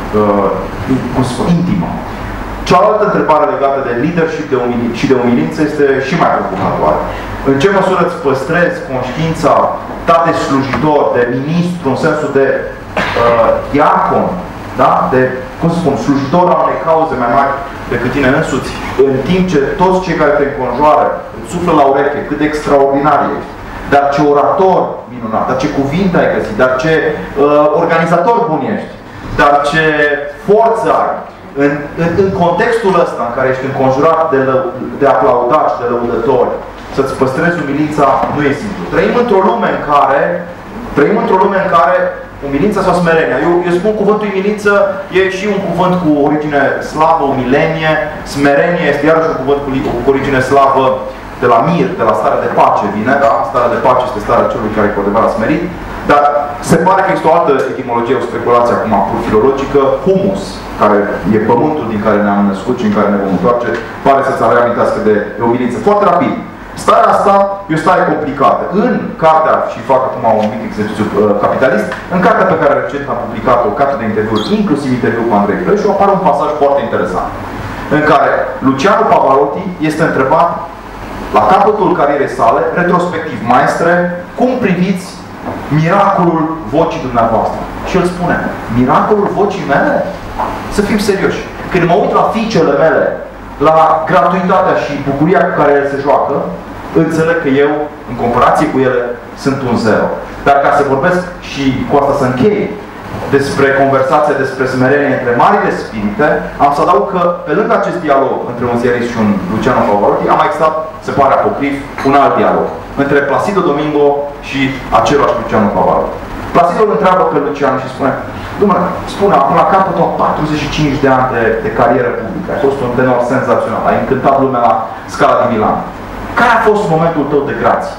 S2: uh, cum spun, intimă. Cealaltă întrebare legată de leadership de umili- și de umilință este și mai provocatoare. În ce măsură îți păstrezi conștiința ta de slujitor, de ministru, în sensul de uh, diacon, da? De, cum să spun, slujitor al unei cauze mai mari decât tine însuți, în timp ce toți cei care te înconjoară îți suflă la ureche cât de extraordinar ești, dar ce orator minunat, dar ce cuvinte ai găsit, dar ce uh, organizator bun ești, dar ce forță ai. În, în, în contextul ăsta în care ești înconjurat de, lă, de aplaudați și de lăudători, să-ți păstrezi umilința nu e simplu. Trăim într-o lume în care trăim într-o lume în care umilința sau smerenia. Eu, eu spun cuvântul umilință, e și un cuvânt cu origine slavă, umilenie. Smerenie este iarăși un cuvânt cu, cu origine slavă de la mir, de la starea de pace vine, da? Starea de pace este starea celui care cu adevărat a smerit. Dar se pare că este o altă etimologie, o speculație acum pur filologică, humus, care e pământul din care ne-am născut și în care ne vom întoarce, pare să-ți reamintească de, de umilință. Foarte rapid. Starea asta e o stare complicată. În cartea, și fac acum un mic exercițiu uh, capitalist, în cartea pe care recent am publicat-o, o carte de interviuri, inclusiv interviu cu Andrei Plășu, apare un pasaj foarte interesant, în care Luciano Pavarotti este întrebat la capătul carierei sale, retrospectiv, maestre, cum priviți miracolul vocii dumneavoastră? Și el spune, miracolul vocii mele? Să fim serioși. Când mă uit la fiicele mele, la gratuitatea și bucuria cu care ele se joacă, înțeleg că eu, în comparație cu ele, sunt un zero. Dar ca să vorbesc și cu asta să închei despre conversația despre smerenie între marile spirite, am să adaug că, pe lângă acest dialog între un ziarist și un Luciano Pavarotti, a mai existat, se pare apocrif, un alt dialog între Placido Domingo și același Luciano Pavarotti. Placido îl întreabă pe Luciano și spune, Dumne, spune, acum la capătul a patruzeci și cinci de ani de, de carieră publică, ai fost un tenor senzațional, ai încântat lumea la Scala din Milan. Care a fost momentul tău de grație?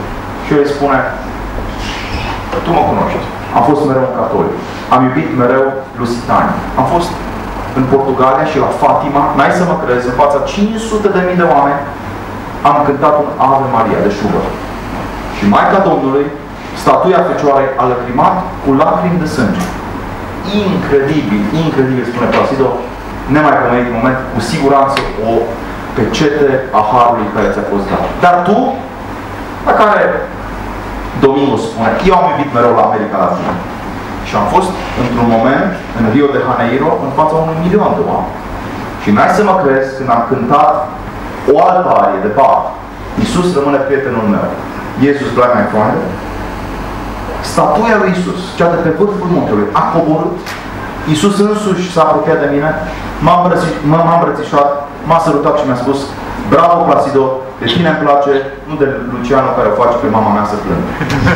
S2: Și el îi spune, tu mă cunoști, am fost mereu un catolic, am iubit mereu lusitani, am fost în Portugalia și la Fatima, n-ai să mă crezi, în fața cinci sute de mii de oameni, am cântat un Ave Maria de Schubert. Și Maica Domnului, statuia Fecioarei, a lăcrimat cu lacrimi de sânge. Incredibil, incredibil, spune Placido, nemaipomenit moment, cu siguranță o pecete a harului care ți-a fost dat. Dar tu, la care Domingo spune, eu am iubit mereu la America Latină. Și am fost, într-un moment, în Rio de Janeiro, în fața unui milion de oameni. Și n-ai să mă crezi când am cântat o altă arie de Bach, Iisus rămâne prietenul meu, Jesus Black My Friend, statuia lui Iisus, cea de pe vârful muntelui, a coborât. Iisus însuși s-a apropiat de mine, m-a îmbrățișat, m-a sărutat și mi-a spus, bravo Placido, de tine îmi place, nu de Luciano care o face pe mama mea să plângă.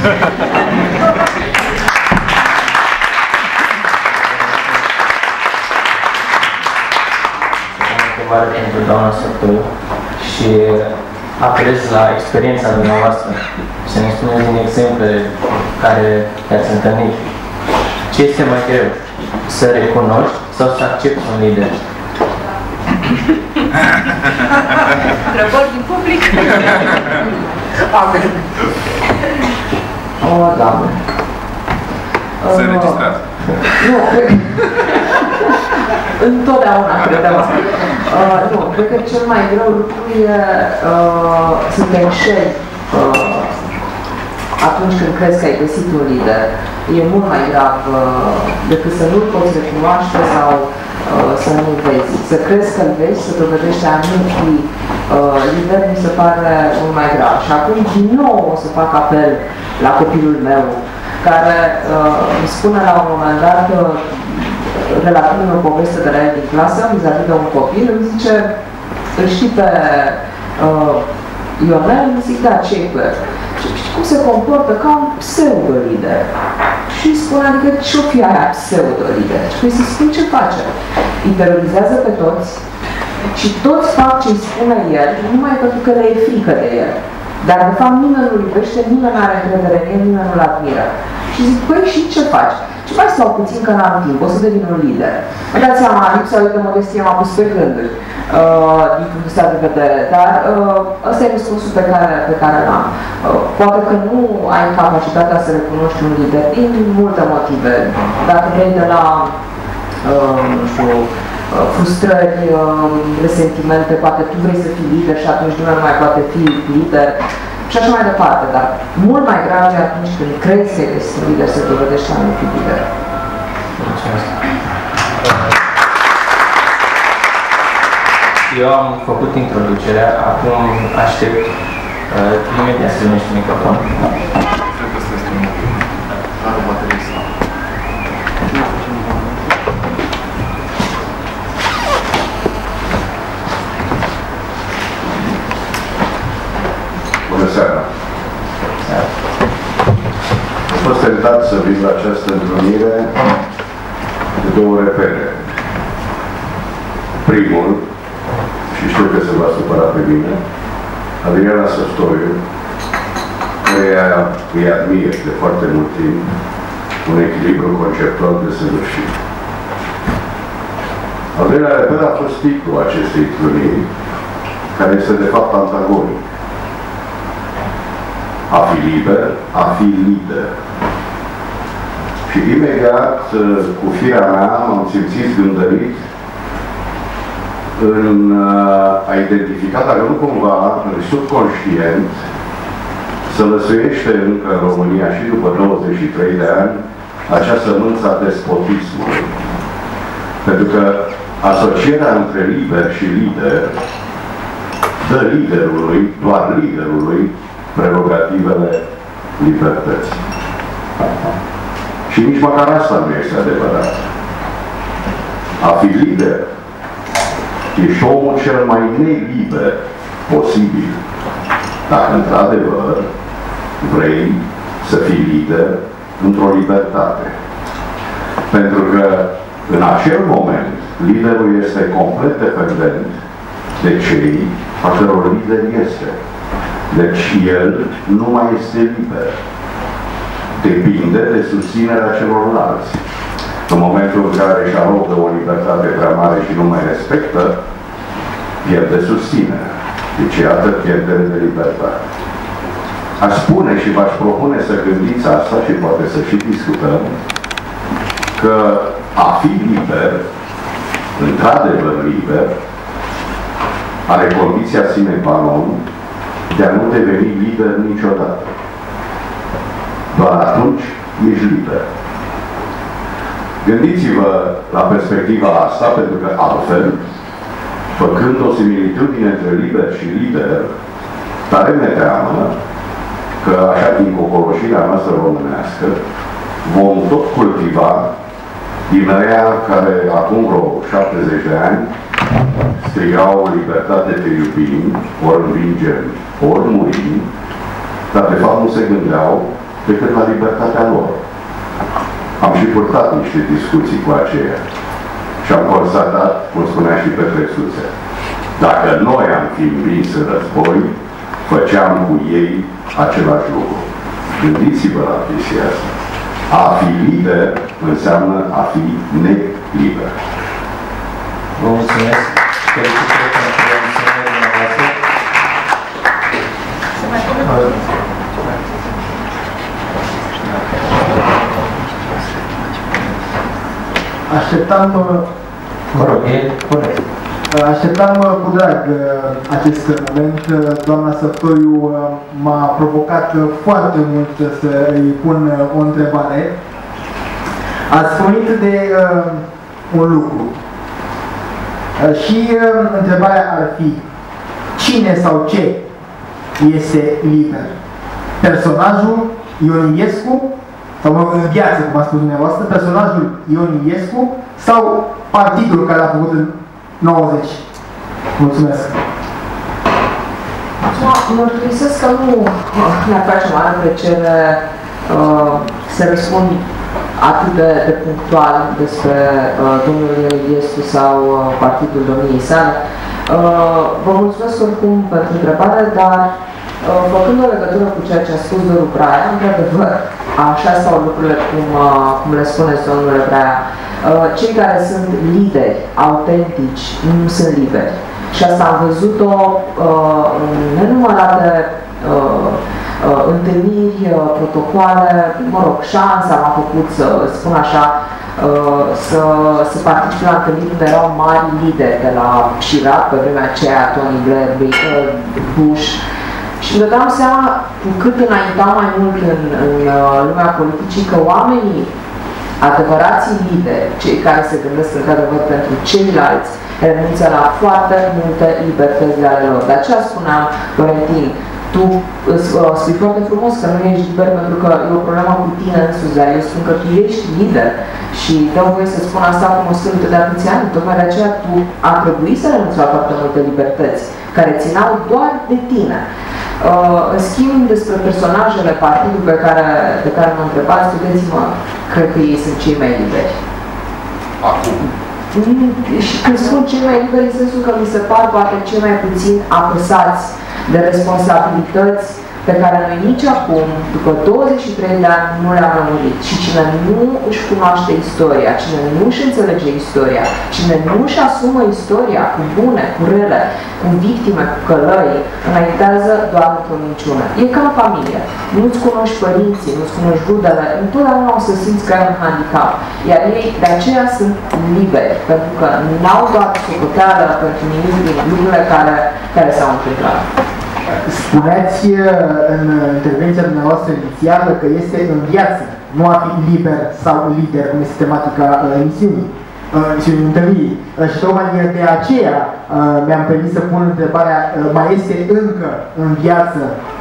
S1: O întrebare pentru doamna Săptău și apelez la experiența dumneavoastră. Să ne spuneți din exemple care le-ați întâlnit. Ce este mai greu? Să recunoști sau să accepti un lider?
S5: Întrebări din public?
S3: Amen. O, Doamne.
S6: Se înregistrează.
S3: Nu, întotdeauna credeam asta. Uh, nu, cred că cel mai greu lucru e uh, să te înșeli uh, atunci când crezi că ai găsit un lider. E mult mai grav uh, decât să nu-l poți recunoaște sau uh, să nu-l vezi. Să crezi că-l vezi, să dovedești a nu fi uh, lider, mi se pare mult mai grav. Și acum din nou o să fac apel la copilul meu, care uh, îmi spune la un moment dat că relatând o poveste de la el din clasă, vis-a-vis de un copil, îmi zice, îl știi pe uh, Ionel? Îmi zic, da, ce-i cu el? Și știi cum se comportă? Ca un pseudo-lider. Și îi spune, adică ce-o fi aia pseudo-lider? Și îi spun ce face. Interiorizează pe toți și toți fac ce-i spune el, numai pentru că le e frică de el. Dar de fapt nimeni nu-l iubește, nimeni nu are încredere în el, nimeni nu-l admiră. Și zic, păi și ce faci? Și mai stau puțin că n-am timp, o să devin un lider. Mă dați seama, lipsa lui de modestie m-a pus pe gânduri, uh, din punctul ăsta de vedere, dar uh, ăsta e răspunsul pe care, pe care l-am. Uh, poate că nu ai capacitatea să recunoști un lider, din multe motive. Dacă vrei de la nu știu, frustrări, resentimente, poate tu vrei să fii lider și atunci nimeni nu mai poate fi lider și așa mai departe, dar mult mai grav e atunci când crezi că ești lider să dovedești să nu fii lider.
S1: Mulțumesc. Eu am făcut introducerea, acum aștept uh, imediat să venești microfon.
S6: Cred că ăsta este un are o baterie slabă.
S7: Bună seara! Am fost tentat să vin la această întrunire de două repere. Primul, și știu că se va supăra pe mine, Adriana Săstoiu, care îi admir de foarte mult timp, un echilibru conceptual desăvârșit. Al doilea reper a fost titlul acestei întruniri, care este de fapt antagonic. A fi liber, a fi lider. Și imediat, cu firea mea, m-am simțit gândărit în a identifica, dacă nu cumva, în subconștient, să lăsuiește încă în România și după douăzeci și trei de ani acea sămânță a despotismului. Pentru că asocierea între liber și lider dă liderului, doar liderului, prerogativele libertății. Și nici măcar asta nu este adevărat. A fi lider ești omul cel mai neliber posibil, dacă într-adevăr vrei să fii lider într-o libertate. Pentru că în acel moment liderul este complet dependent de cei a căror lider este. Deci el nu mai este liber. Depinde de susținerea celorlalți. În momentul în care își arogă o libertate prea mare și nu mai respectă, pierde susținerea. Deci iată pierdere de libertate. Aș spune și v-aș propune să gândiți asta și poate să și discutăm că a fi liber, într-adevăr liber, are condiția sine qua non de a nu deveni liber niciodată. Doar atunci ești liber. Gândiți-vă la perspectiva asta, pentru că altfel, făcând o similitudine între liber și lider, tare mi-e teamă că, așa din cocoroșirea noastră românească, vom tot cultiva din aia care acum vreo șaptezeci de ani strigau libertate te iubim, ori învingem, ori murim, dar de fapt nu se gândeau decât la libertatea lor. Am și purtat niște discuții cu aceia și am constatat, cum spunea și Petrețuțe, dacă noi am fi învins în război, făceam cu ei același lucru. Gândiți-vă la chestia asta. A fi liber înseamnă a fi neliber.
S1: Vă mulțumesc. Felicitări pentru emisiunea dumneavoastră.
S8: Așteptam,
S1: mă rog, e corect.
S8: Așteptam cu drag acest moment. Doamna Săstoiu m-a provocat foarte mult să îi pun o întrebare. Ați spus de uh, un lucru. Uh, și uh, întrebarea ar fi: cine sau ce este liber? Personajul Ion Iliescu, sau în viață, cum a spus dumneavoastră, personajul Ion Iliescu sau partidul care a făcut în nouăzeci? Mulțumesc!
S3: Mărturisesc că nu ne face mare plăcere uh, să răspund atât de, de punctual despre uh, domnul Ion Iliescu sau uh, partidul domniei sale. Uh, vă mulțumesc oricum pentru întrebare, dar uh, făcând o legătură cu ceea ce a spus domnul Braia, într-adevăr, așa stau lucrurile cum, uh, cum le spuneți, domnule Braia. Uh, cei care sunt lideri autentici nu sunt liberi. Și asta am văzut-o uh, în nenumărate uh, uh, întâlniri, uh, protocoale, mă rog, șansa m-a făcut să spun așa, uh, să, să participe la întâlniri unde erau mari lideri, de la Chirac, pe vremea aceea, Tony Blair, Bush. Și îmi dădeam seama, cu cât înaintam mai mult în, în lumea politicii, că oamenii, adevărații lideri, cei care se gândesc într-adevăr pentru ceilalți, renunță la foarte multe libertăți de ale lor. De aceea spuneam, Valentin, tu uh, spui foarte frumos că nu ești liber pentru că e o problemă cu tine însuți, dar eu spun că tu ești lider și dau voie să spun asta cunoscându-te de atâția ani. Tocmai de aceea tu ar trebui să renunți la foarte multe libertăți care țineau doar de tine. Uh, în schimb, despre personajele partidului pe care, de care mă întrebați, vedeți-mă, cred că ei sunt cei mai liberi.
S6: Acum.
S3: Și când spun cei mai liberi, în sensul că mi se par poate cei mai puțin apăsați de responsabilități pe care noi nici acum, după douăzeci și trei de ani, nu le-am lămurit. Și cine nu își cunoaște istoria, cine nu își înțelege istoria, cine nu își asumă istoria cu bune, cu rele, cu victime, cu călăi, înaintează doar într-o minciună. E ca în familie. Nu-ți cunoști părinții, nu-ți cunoști rudele, întotdeauna o să simți că ai un handicap. Iar ei de aceea sunt liberi, pentru că n-au doar socoteală pentru nimic din lucrurile care, care s-au întâmplat.
S8: Spuneați în intervenția dumneavoastră inițială că este în viață, nu a fi liber sau lider, cum este tematica emisiunii și întâlnirii. Și tocmai de aceea mi-am permis să pun întrebarea, mai este încă în viață,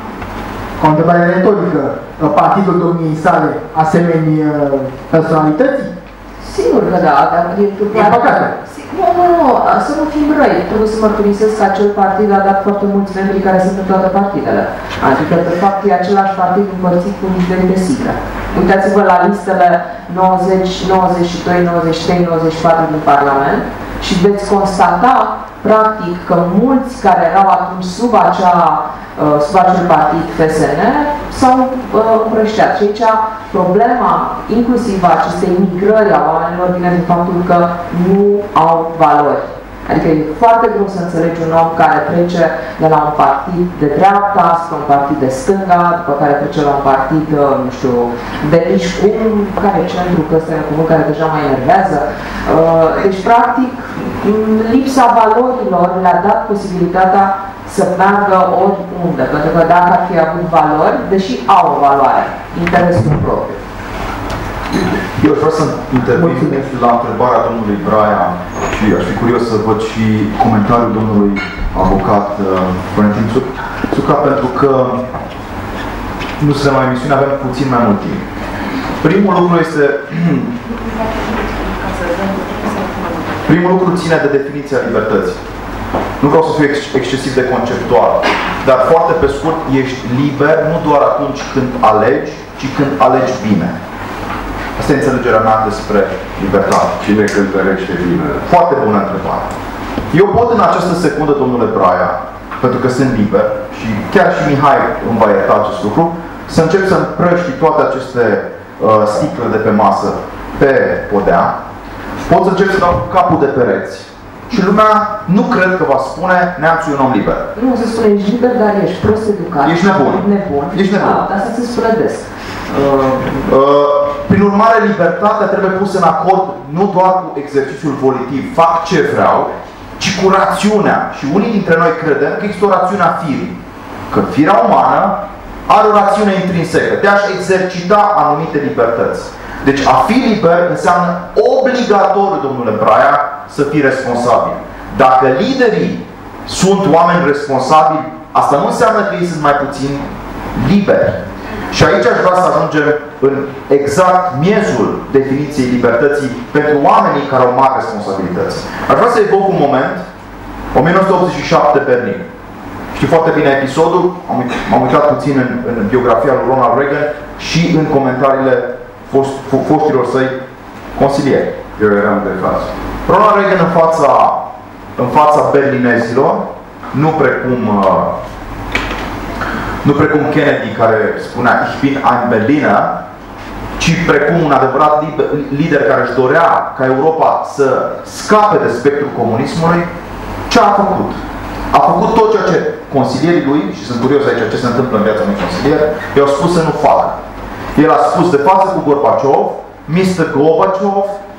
S8: o întrebare retorică, partidul domniei sale asemeni personalității?
S3: Sigur că da, dar e,
S8: e păcate.
S3: Nu, nu, nu, să nu fim răi. Trebuie să mărturisesc că acel partid a dat foarte mulți membri care sunt în toate partidele. Adică, de fapt, e același partid împărțit cu diferite sigle. Uitați-vă la listele nouăzeci, nouăzeci și doi, nouăzeci și trei, nouăzeci și patru din Parlament și veți constata, practic, că mulți care erau atunci sub acea sub acel partid F S N s-au uh, împrășteat. Și aici problema, inclusiv acestei migrări a oamenilor, vine din faptul că nu au valori. Adică e foarte greu să înțelegi un om care trece de la un partid de dreapta spre un partid de stânga, după care trece la un partid, nu știu, de nici cum, care e centru, că ăsta e un cuvânt care deja mă enervează. Uh, deci, practic, lipsa valorilor le-a dat posibilitatea să meargă oriunde, pentru că dacă ar fi avut valori, deși au o valoare, interesul propriu.
S2: Eu vreau să intervin la întrebarea domnului Braia și aș fi curios să văd și comentariul domnului avocat Valentin Țuca, pentru că nu suntem la emisiune, avem puțin mai mult timp. Primul lucru este primul lucru ține de definiția libertății. Nu vreau să fiu ex excesiv de conceptual, dar foarte pe scurt, ești liber nu doar atunci când alegi, ci când alegi bine. Asta e înțelegerea mea despre libertate.
S7: Cine cântărește bine?
S2: Foarte bună întrebare. Eu pot în această secundă, domnule Braia, pentru că sunt liber, și chiar și Mihai îmi va ierta acest lucru, să încep să împrăști toate aceste uh, sticle de pe masă pe podea, pot să încep să dau capul de pereți. Și lumea nu cred că va spune Neamțu e un om liber.
S3: Nu se spune ești liber, dar ești prost educat.
S2: Ești nebun.
S3: nebun.
S2: Ești nebun.
S3: Da, asta se spune des.
S2: Uh, uh, prin urmare, libertatea trebuie pusă în acord nu doar cu exercițiul volitiv, fac ce vreau, ci cu rațiunea. Și unii dintre noi credem că există o rațiune a firii. Că firea umană are o rațiune intrinsecă de a-și exercita anumite libertăți. Deci a fi liber înseamnă obligatoriu, domnule Braia, să fii responsabil. Dacă liderii sunt oameni responsabili, asta nu înseamnă că ei sunt mai puțin liberi. Și aici aș vrea să ajungem în exact miezul definiției libertății pentru oamenii care au mari responsabilități. Aș vrea să evoc un moment, o mie nouă sute optzeci și șapte, Berlin. Știu foarte bine episodul, m-am uitat puțin în, în biografia lui Ronald Reagan și în comentariile fost, foștilor săi consilieri.
S7: Eu eram de față.
S2: Ronald Reagan în fața, în fața berlinezilor, nu precum uh, nu precum Kennedy, care spunea Ich bin ein Berliner, ci precum un adevărat lider care își dorea ca Europa să scape de spectrul comunismului. Ce a făcut? A făcut tot ceea ce consilierii lui, și sunt curios aici ce se întâmplă în viața unui consilier, i-au spus să nu facă. El a spus de față cu Gorbaciov, mister Gorbaciov,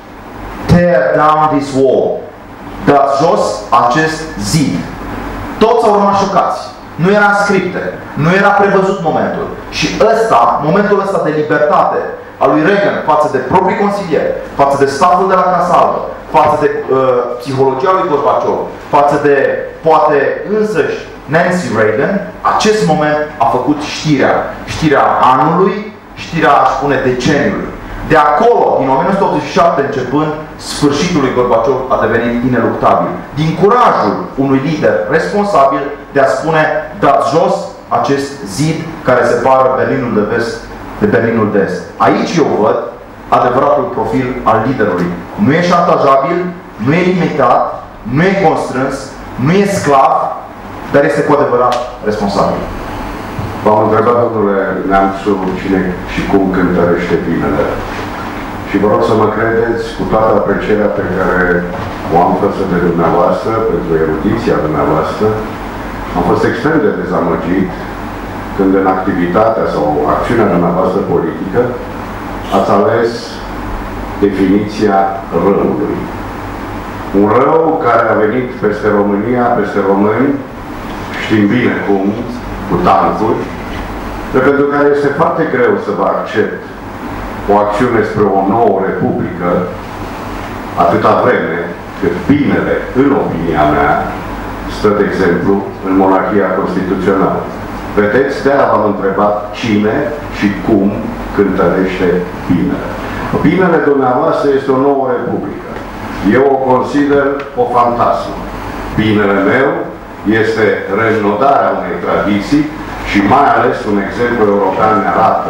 S2: tear down this wall. Dați jos acest zid. Toți au rămas șocați. Nu era în scripte, nu era prevăzut momentul. Și ăsta, momentul ăsta de libertate a lui Reagan față de proprii consilieri, față de staful de la Casa Albă, față de uh, psihologia lui Gorbaciov, față de, poate însăși, Nancy Reagan, acest moment a făcut știrea. Știrea anului, știrea, aș spune, deceniului. De acolo, din o mie nouă sute optzeci și șapte începând, sfârșitul lui Gorbaciov a devenit ineluctabil. Din curajul unui lider responsabil de a spune, dați jos acest zid care separă Berlinul de vest de Berlinul de est. Aici eu văd adevăratul profil al liderului. Nu e șantajabil, nu e limitat, nu e constrâns, nu e sclav, dar este cu adevărat responsabil.
S7: V-am întrebat, domnule Neamțu, cine și cum cântărește binele. Și vă rog să mă credeți, cu toată aprecierea pe care o am față de dumneavoastră, pentru erudiția dumneavoastră, am fost extrem de dezamăgit când în activitatea sau acțiunea dumneavoastră politică ați ales definiția răului. Un rău care a venit peste România, peste români, știm bine cum, cu tancuri, pentru care este foarte greu să vă accept o acțiune spre o nouă republică, atâta vreme cât binele, în opinia mea, stă, de exemplu, în monarhia constituțională. Vedeți, de-aia v-am întrebat cine și cum cântărește binele. Binele dumneavoastră este o nouă republică. Eu o consider o fantasmă. Binele meu este reînnodarea unei tradiții și mai ales un exemplu european ne arată,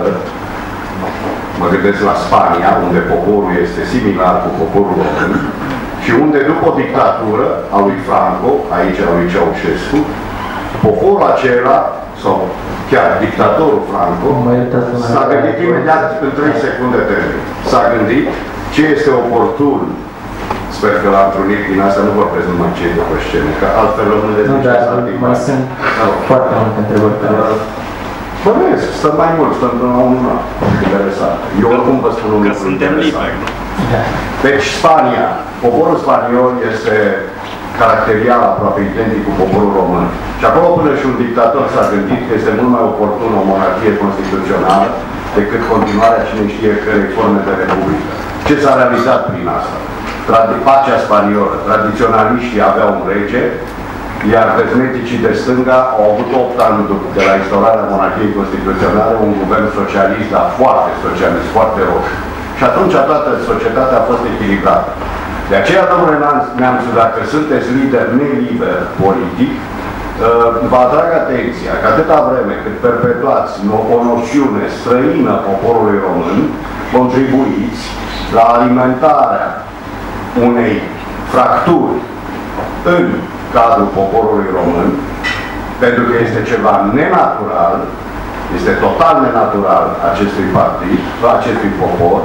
S7: mă gândesc la Spania, unde poporul este similar cu poporul român și unde după o dictatură a lui Franco, aici a lui Ceaușescu, poporul acela, sau chiar dictatorul Franco, s-a gândit imediat în trei secunde termen. S-a gândit ce este oportun. Sper că l-a întrunit din asta, nu vorbesc numai cei de pe scenă, că altfel rămâne de
S1: Nu, dar mai sunt foarte multe întrebări.
S7: Bănuiesc, stăm mai mult, stăm până la un an. Interesant. Eu oricum vă spun un lucru interesant. Deci Spania, poporul spaniol este caracterial aproape identic cu poporul român. Și acolo până și un dictator s-a gândit că este mult mai oportun o monarhie constituțională decât continuarea cine știe cărei forme de republică. Ce s-a realizat prin asta? Pacea spaniolă. Tradiționaliștii aveau un rege, iar vezmeticii de stânga au avut opt ani de la instaurarea monarhiei constituționale un guvern socialist, dar foarte socialist, foarte roșu. Și atunci toată societatea a fost echilibrată. De aceea, domnule Neamțu, dacă sunteți lider neliber politic, vă atrag atenția că atâta vreme cât perpetuați o noțiune străină poporului român, contribuiți la alimentarea unei fracturi în cadrul poporului român, pentru că este ceva nenatural, este total nenatural acestui partid, acestui popor,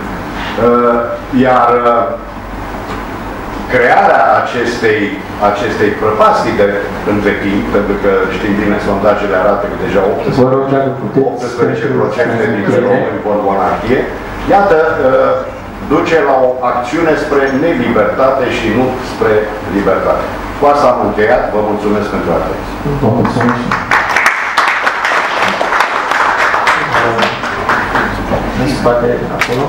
S7: iar crearea acestei, acestei prăpastii de între timp, pentru că știm bine, sondajele arată că deja optsprezece la sută dintre români vor monarhie, iată, duce la o acțiune spre nelibertate și nu spre libertate. Cu asta am încheiat, vă mulțumesc pentru atenție.
S1: Vă mulțumesc. Nu se poate acolo?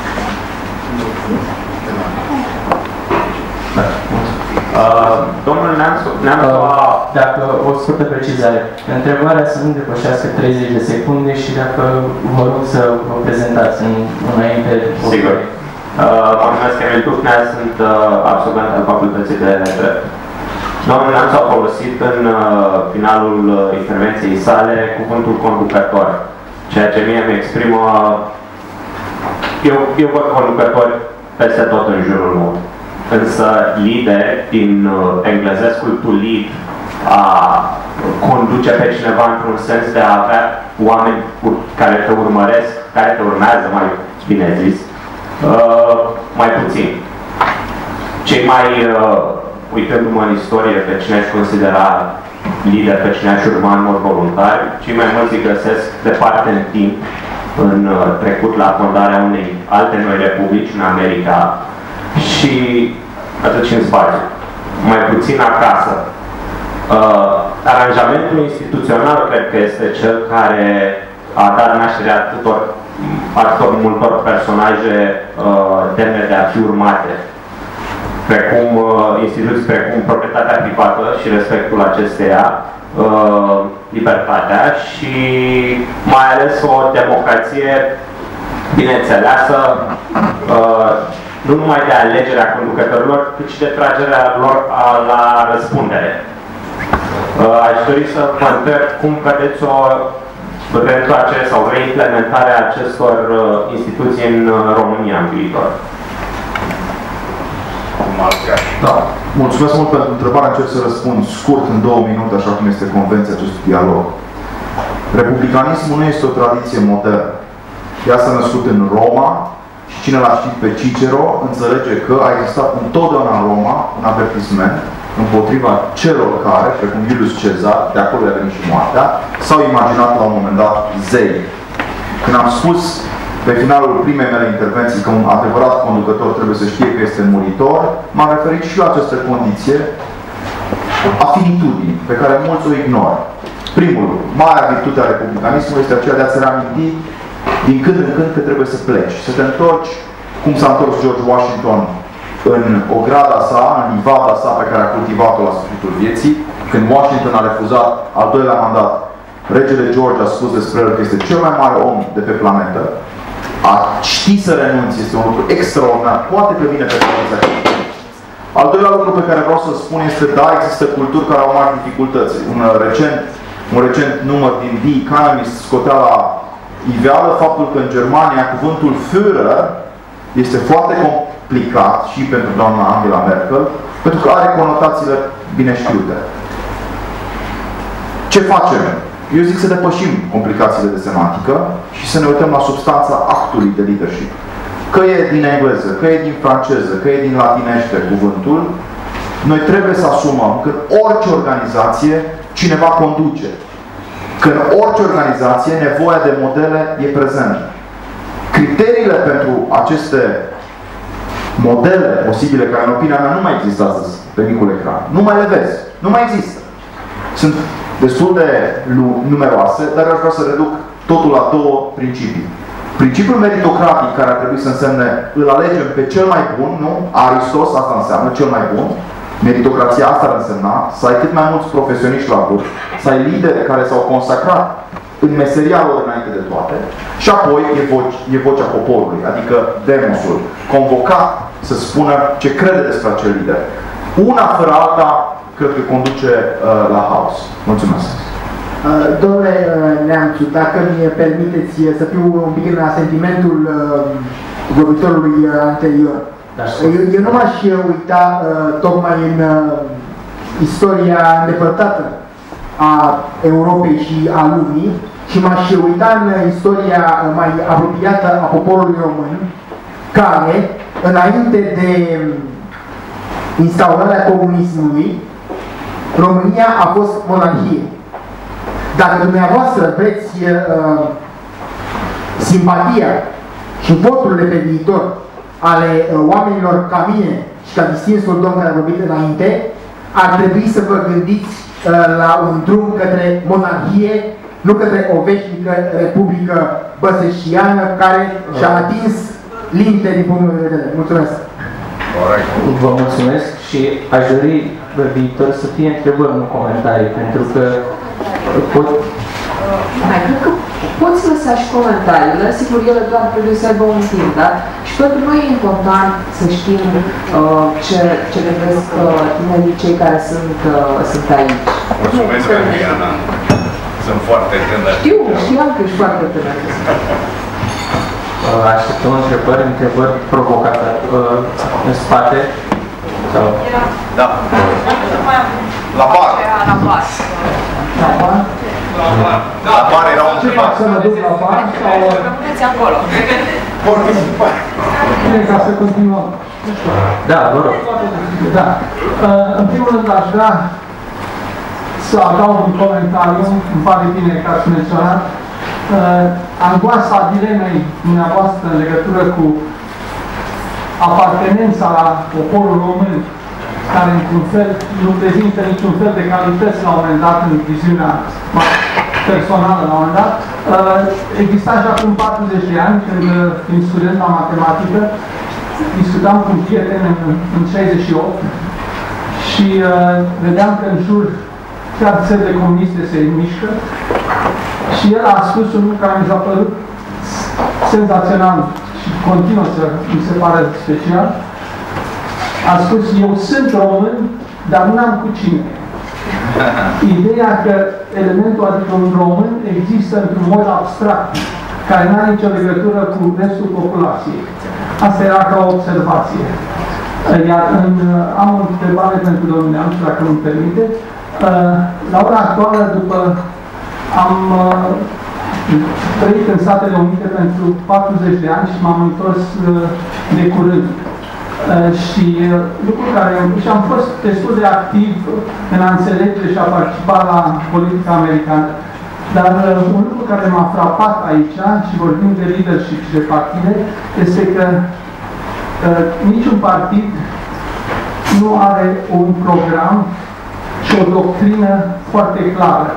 S9: Uh, domnul Neamțu, Neamțu
S1: uh, dacă o scurtă precizare. Întrebarea să nu depășească treizeci de secunde și dacă vă rog să vă prezentați în, înainte.
S9: Sigur. Uh, mă numesc Emil Tufnea, sunt uh, absolvent al Facultății de Drept. Domnul Neamțu a folosit în uh, finalul uh, intervenției sale cuvântul conducător, ceea ce mie îmi exprimă. Eu, eu văd conducători peste tot în jurul meu. Însă lider, din uh, englezescul to lead, a conduce pe cineva într-un sens de a avea oameni care te urmăresc, care te urmează, mai bine zis, uh, mai puțin. Cei mai, uh, uitându-mă în istorie pe cine aș considera lider, pe cine aș urma în mod voluntar, cei mai mulți îi găsesc departe în timp, în uh, trecut la fondarea unei alte noi republici, în America și atât și în spațiu, mai puțin acasă. Uh, aranjamentul instituțional cred că este cel care a dat naștere atâtor, atâtor multor personaje uh, demne de a fi urmate, precum uh, instituții precum proprietatea privată și respectul acesteia, uh, libertatea și mai ales o democrație bineînțeleasă, uh, nu numai de alegerea conducătorilor, cât și de tragerea lor la răspundere. Aș dori să vă întreb cum vedeți o reîntoarcere sau reimplementare a acestor instituții în România în viitor.
S2: Da. Mulțumesc mult pentru întrebare. Încerc să răspund scurt în două minute, așa cum este convenția acestui dialog. Republicanismul nu este o tradiție modernă. Ea s-a născut în Roma și cine l-a știut pe Cicero înțelege că a existat întotdeauna în Roma un avertisment împotriva celor care, precum Iulius Cezar, de acolo a venit și moartea, s-au imaginat la un moment dat zei. Când am spus pe finalul primei mele intervenții că un adevărat conducător trebuie să știe că este muritor, m-am referit și la această condiție a finitudinii, pe care mulți o ignoră. Primul, marea virtute a republicanismului este aceea de a-ți reaminti din când în când că trebuie să pleci, să te întorci, cum s-a întors George Washington în ograda sa, în livada sa pe care a cultivat-o la sfârșitul vieții, când Washington a refuzat al doilea mandat. Regele George a spus despre el că este cel mai mare om de pe planetă. A ști să renunți este un lucru extraordinar, poate că vine pe condiția. Al doilea lucru pe care vreau să-l spun este, da, există culturi care au mari dificultăți. Un recent, un recent număr din The Economist scotea la iveală faptul că în Germania cuvântul Führer este foarte complicat și pentru doamna Angela Merkel, pentru că are conotațiile bine știute. Ce facem? Eu zic să depășim complicațiile de semantică și să ne uităm la substanța actului de leadership. Că e din engleză, că e din franceză, că e din latinește cuvântul, noi trebuie să asumăm că în orice organizație cineva conduce. Că în orice organizație nevoia de modele e prezentă. Criteriile pentru aceste modele posibile, care în opinia mea nu mai există astăzi pe micul ecran, nu mai le vezi, nu mai există. Sunt destul de numeroase, dar eu aș vrea să reduc totul la două principii. Principiul meritocratic, care ar trebui să însemne îl alegem pe cel mai bun, nu? Aristos, asta înseamnă cel mai bun. Meritocrația asta ar însemna să ai cât mai mulți profesioniști la vârf, să ai lideri care s-au consacrat în meseria lor înainte de toate, și apoi e, voce, e vocea poporului, adică demosul, convocat să spună ce crede despre acel lider. Una fără alta, cred că conduce uh, la haos. Mulțumesc!
S8: Uh, domnule uh, Neamțu, dacă mi permiteți să fiu un pic în sentimentul uh, vorbitorului uh, anterior. Eu, eu nu m-aș uita uh, tocmai în uh, istoria îndepărtată a Europei și a lumii și m-aș uita în istoria mai apropiată a poporului român, care, înainte de instaurarea comunismului, România a fost monarhie. Dacă dumneavoastră vreți uh, simpatia și voturile pe viitor ale uh, oamenilor ca mine și ca distinsul domn care a vorbit înainte, ar trebui să vă gândiți uh, la un drum către monarhie, nu către o veșnică republică băsășiană care și-a atins limite din punctul de vedere. Mulțumesc!
S1: Vă mulțumesc și aș dori pe viitor să fie întrebări, nu comentarii, pentru că pot...
S3: Mai cred că poți lăsa și comentariile, sigur ele doar trebuie să aibă un timp, da? Și pentru noi e important să știm uh, ce, ce gândesc uh, tinerii cei care sunt, uh, sunt aici.
S6: Mulțumesc, Diana. Sunt foarte tânăr.
S3: Știu, știam că ești foarte tânăr.
S1: Așteptăm întrebări, întrebări provocate uh, în spate. Sau...
S6: Da. La bar.
S5: La bar.
S8: La bar?
S6: La bar era un
S8: Ce fac, să mă duc la bar sau...
S5: Rămâneți acolo.
S8: Bine, ca să continuăm.
S1: Da, vă rog.
S8: Da. În primul rând aș vrea să adaug un comentariu, îmi pare bine că ați menționat, angoasa dilemei dumneavoastră în legătură cu
S10: apartenența la poporul român, care într-un fel nu prezintă niciun fel de calități la un moment dat în viziunea personală la un moment dat. Exista și acum patruzeci de ani, când fiind student la matematică, discutam cu un prieten în, în șaizeci și opt și uh, vedeam că în jur chiar țările comuniste se mișcă și el a spus un lucru care mi s-a părut senzațional și continuă să mi se pare special. A spus, eu sunt român, dar nu am cu cine. Ideea că elementul, adică un român, există într-un mod abstract, care nu are nicio legătură cu restul populației. Asta era ca o observație. Iar în, am o întrebare pentru domnul Neam, dacă nu-mi permite. La ora actuală, după am trăit în Statele Unite pentru patruzeci de ani și m-am întors de curând. Și lucrul care și am fost destul de activ în a înțelege și a participa la politica americană. Dar un lucru care m-a frapat aici, și vorbim de leadership și de partide, este că uh, niciun partid nu are un program și o doctrină foarte clară.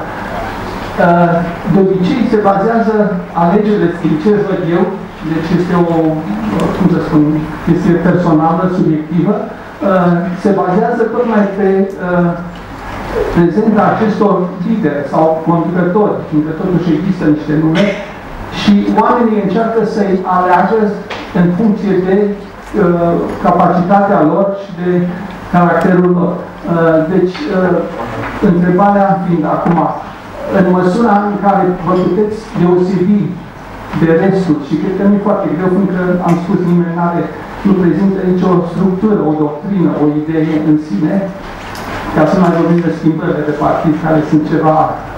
S10: Uh, de obicei se bazează alegerile, ce văd eu, deci este o, cum să spun, chestie personală, subiectivă, uh, se bazează tocmai pe uh, prezența acestor lideri sau conducători, fiindcă totuși există niște nume, și oamenii încearcă să-i aleagă în funcție de uh, capacitatea lor și de caracterul lor. Uh, deci, uh, întrebarea fiind acum, în măsura în care vă puteți deosebi de restul, și cred că nu e foarte greu, fiindcă am spus, nimeni n-are, nu prezintă nicio structură, o doctrină, o idee în sine, ca să mai vorbim de schimbările de partid, care sunt ceva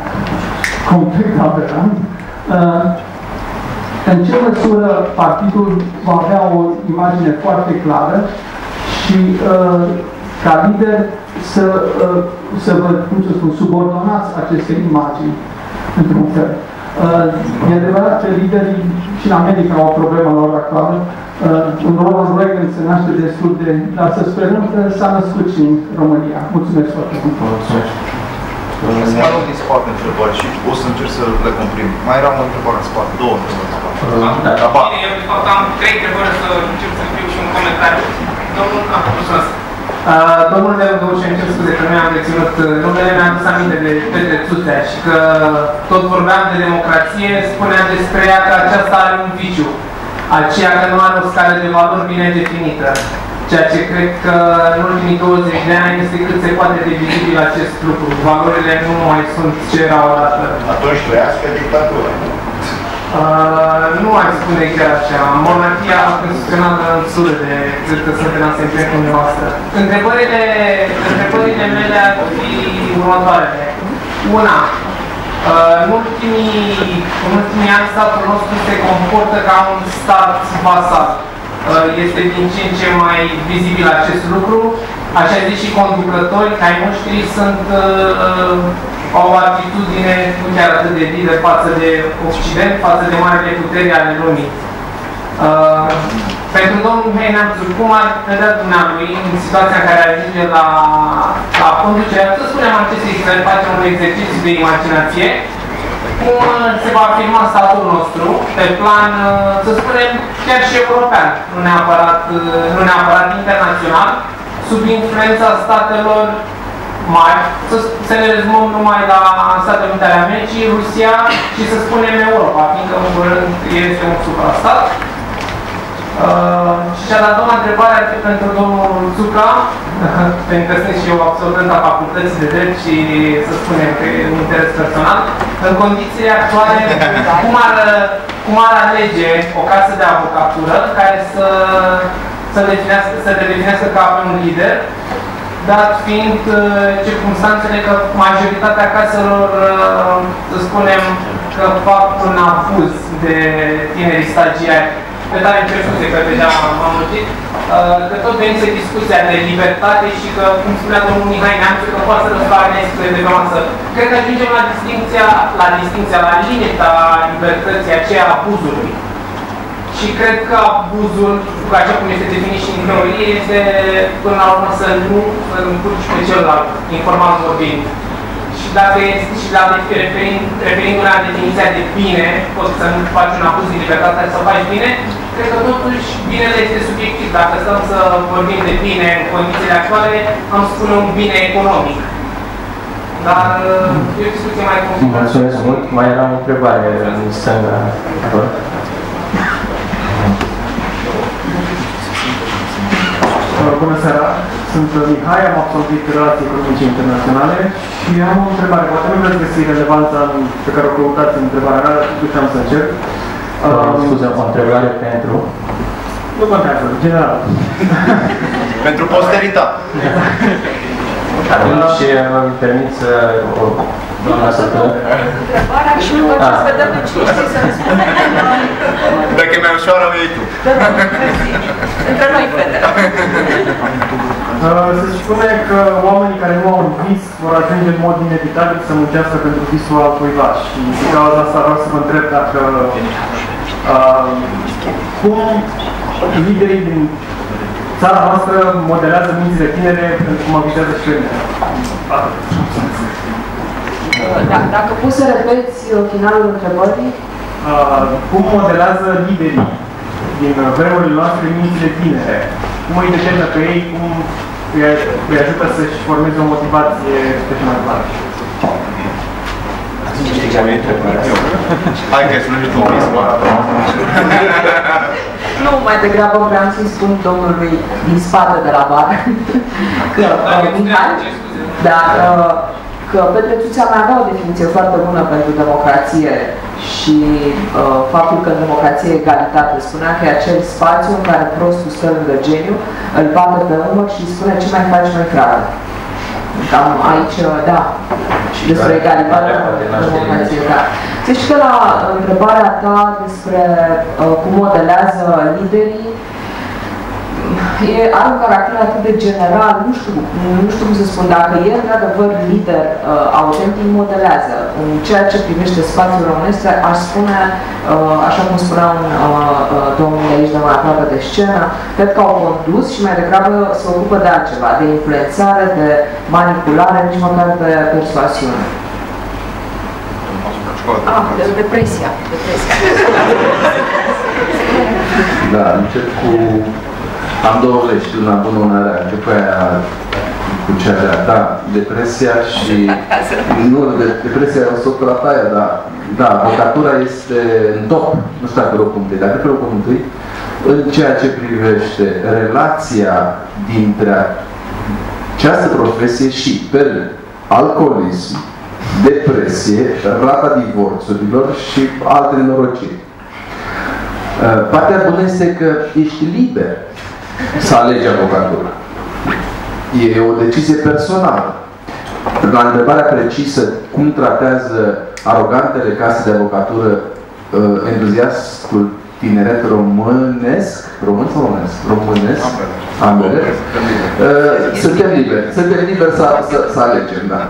S10: complet aberant. Uh, în ce măsură partidul va avea o imagine foarte clară și uh, ca lider să, uh, să vă, cum să spun, subordonați aceste imagini, într-un fel. Uh, e adevărat că liderii și în America au o problemă la ora actuală. Uh, un Ronald Reagan se naște destul de... Dar să sperăm că s-a născut și în România. Mulțumesc foarte mult.
S2: Mulțumesc.
S6: Să mai luăm din spate întrebări și o să încerc să le comprim. Mai era o întrebare în spate, două întrebări în spate.
S1: Da, da.
S11: Bine, eu de fapt am trei întrebări, să încep să scriu și un comentariu. Domnul, a, mulțumesc.
S1: Uh, domnul Leu, și încep scuze că nu mi-am reținut numele, mi-a adus aminte de Petre Țuțea și că tot vorbeam de democrație, spunea despre ea că aceasta are un viciu, aceea că nu are o scară de valori bine definită, ceea ce cred că în ultimii douăzeci de ani este cât se poate de vizibil acest lucru. Valorile nu mai sunt ce erau odată.
S7: Atunci trăiască dictatura.
S1: Uh, nu aș spune chiar așa. Monarhia constituțională în sură de cred că sunt în asemnare cu dumneavoastră. Întrebările, întrebările mele ar fi următoarele. Una, uh, în, ultimii, în ultimii ani statul nostru se comportă ca un stat vasal. Uh, este din ce în ce mai vizibil acest lucru. Așa zis și conducători, ca ai noștri sunt uh, au o atitudine nu chiar atât de lider față de Occident, față de marile puteri ale lumii. Uh, pentru domnul Mihai Neamțu, cum ar vedea dumnealui în situația în care ajunge la, la conducerea, să spunem acestei țări, facem un exercițiu de imaginație, cum se va afirma statul nostru pe plan, să spunem, chiar și european, nu neapărat, nu neapărat internațional, sub influența statelor mari, să, să ne rezumăm numai la Statele Unite ale Americii, Rusia și să spunem Europa, fiindcă în curând este un suprastat. Uh, și cea de-a doua întrebare ar fi pentru domnul Țuca, pentru că sunt și eu absolvent a facultății de drept și să spunem că e un interes personal. În condițiile actuale, cum ar, cum ar alege o casă de avocatură care să, să, definească, să te definească ca un lider, dat fiind uh, circumstanțele că majoritatea caselor, uh, să spunem, că fac un abuz de tinerii stagiari. Pe tare îmi cer scuze că deja m-am mulțit, uh, că tot veniți discuția de libertate și că, cum spunea domnul Mihai Neamțu, că poate să răspare nescule de pe masă. Cred că ajungem la distincția, la distincția, la limita libertății aceea abuzului.
S11: Și cred că abuzul, așa cum este definit și în teorie, este până la urmă să nu îl încurci pe celălalt, informal vorbind. Și dacă este și la referind, referindu la definiția de bine, poți să nu faci un abuz de libertate să faci bine, cred că totuși binele este subiectiv. Dacă stăm să vorbim de bine în condițiile actuale, am spune un bine economic. Dar e o discuție mai complicată.
S1: Mulțumesc mult. Mai era o întrebare în stânga.
S12: Bună seara, sunt Mihai, am absolvit Relații Economice Internaționale și am o întrebare. Poate nu vreți găsi relevanța pe care o căutați în întrebarea mea, dar totuși am să încerc.
S1: Um, Scuze, o întrebare pentru...
S12: Nu contează, general.
S6: Pentru posteritate.
S1: Atunci îmi permit să o doamna să plă.
S5: Întrebarea și după ce să vedem de cine știi să răspunde.
S6: Dacă e mai ușoară, o iei tu.
S5: Între noi, fete.
S12: Se spune că oamenii care nu au un vis vor ajunge în mod inevitabil să muncească pentru visul altcuiva. Și din cauza asta vreau să vă întreb dacă uh, cum liderii din țara noastră modelează mințile tinere pentru cum avizează și pe mine.
S3: Da, dacă poți să repeți finalul întrebării?
S12: Uh, cum modelează liderii din vremurile noastre mințile tinere? Cum îi determină pe ei, cum îi, îi ajută să-și formeze o motivație pe ce mai departe?
S6: Hai că să nu știu un pism.
S3: Nu, mai degrabă vreau să-i spun domnului din spate de la bar că, uh, Mihai, dar uh, că Petrețuța mai avea o definiție foarte bună pentru democrație și uh, faptul că în democrație egalitate spunea că e acel spațiu în care prostul stă lângă geniu, îl bate pe umăr și îi spune ce mai faci, mai frate. Cam aici, da, și despre egalitate în democrație, da. Să știi că la întrebarea ta despre uh, cum modelează liderii, e, are un caracter atât de general, nu știu, nu știu cum să spun, dacă e într-adevăr lider uh, autentic, modelează. În ceea ce privește spațiul românesc, aș spune, uh, așa cum spunea un uh, uh, domnul de aici de mai aproape de scenă, cred că au condus și mai degrabă se ocupă de altceva, de influențare, de manipulare, nici măcar de persoasiune.
S5: Ah, de depresia. depresia.
S4: Da, încep cu... Am două vești, una bună, una rea. Încep cu aia cu cea rea. Da, depresia și... Nu, de, depresia o să la aia, dar... Da, avocatura este în top. Nu știu dacă locul întâi, dar pe locul întâi, în ceea ce privește relația dintre această profesie și, pe alcoolism, depresie, rata divorțurilor și alte nenorociri. Partea bună este că ești liber să alegi avocatura. E o decizie personală. La întrebarea precisă cum tratează arogantele case de avocatură entuziastul tineret românesc, român sau românesc? Românesc, ambele. Suntem liberi. Suntem liberi să, să, să alegem, da.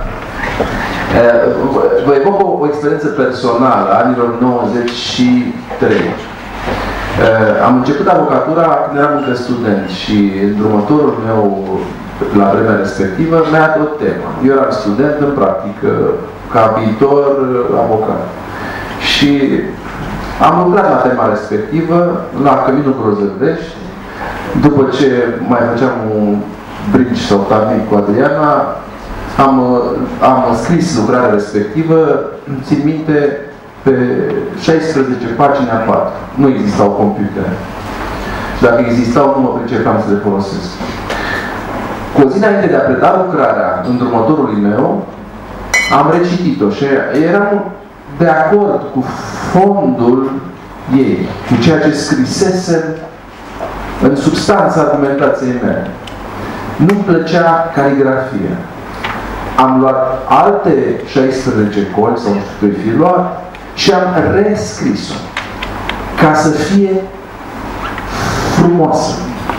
S4: Vă evoc o, o experiență personală a anilor nouăzeci și trei. Am început avocatura când eram încă student și îndrumătorul meu la vremea respectivă mi-a dat o temă. Eu eram student în practică, ca viitor avocat. Și am lucrat la tema respectivă la Căminul Grozăvești. După ce mai făceam un bridge sau tarnic cu Adriana, Am, am scris lucrarea respectivă, țin minte, pe șaisprezece pagini A patru. Nu existau computere. Dacă existau, nu mă pricepeam să le folosesc. Cu o zi înainte de a preda lucrarea îndrumătorului meu, am recitit-o și eram de acord cu fondul ei, cu ceea ce scrisese în substanța argumentației mele. Nu-mi plăcea caligrafia. Am luat alte șaisprezece coli, sau nu știu, fi luat, și am rescris-o ca să fie frumoasă.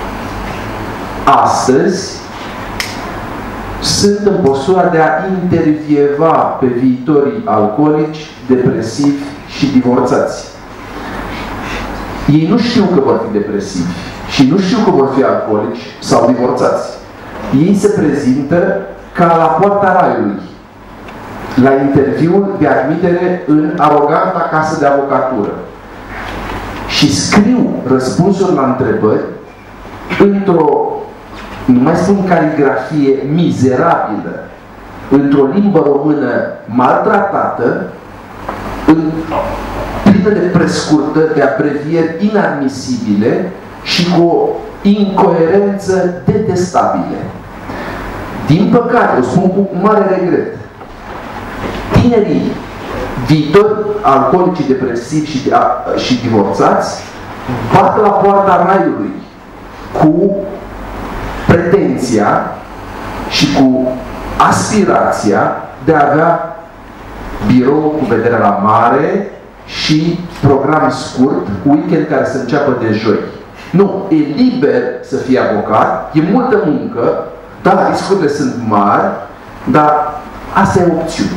S4: Astăzi sunt în postura de a intervieva pe viitorii alcoolici, depresivi și divorțați. Ei nu știu că vor fi depresivi și nu știu că vor fi alcoolici sau divorțați. Ei se prezintă ca la poarta raiului, la interviul de admitere în aroganta casă de avocatură. Și scriu răspunsuri la întrebări într-o, nu mai spun caligrafie mizerabilă, într-o limbă română maltratată, în, plină de prescurtări, de abrevieri inadmisibile și cu o incoerență detestabilă. Din păcate, o spun cu mare regret, tinerii viitori alcoolici, depresivi și, a, și divorțați bat la poarta raiului cu pretenția și cu aspirația de a avea birou cu vedere la mare și program scurt, cu weekend care să înceapă de joi. Nu, e liber să fie avocat, e multă muncă, da, riscurile sunt mari, dar asta e opțiune.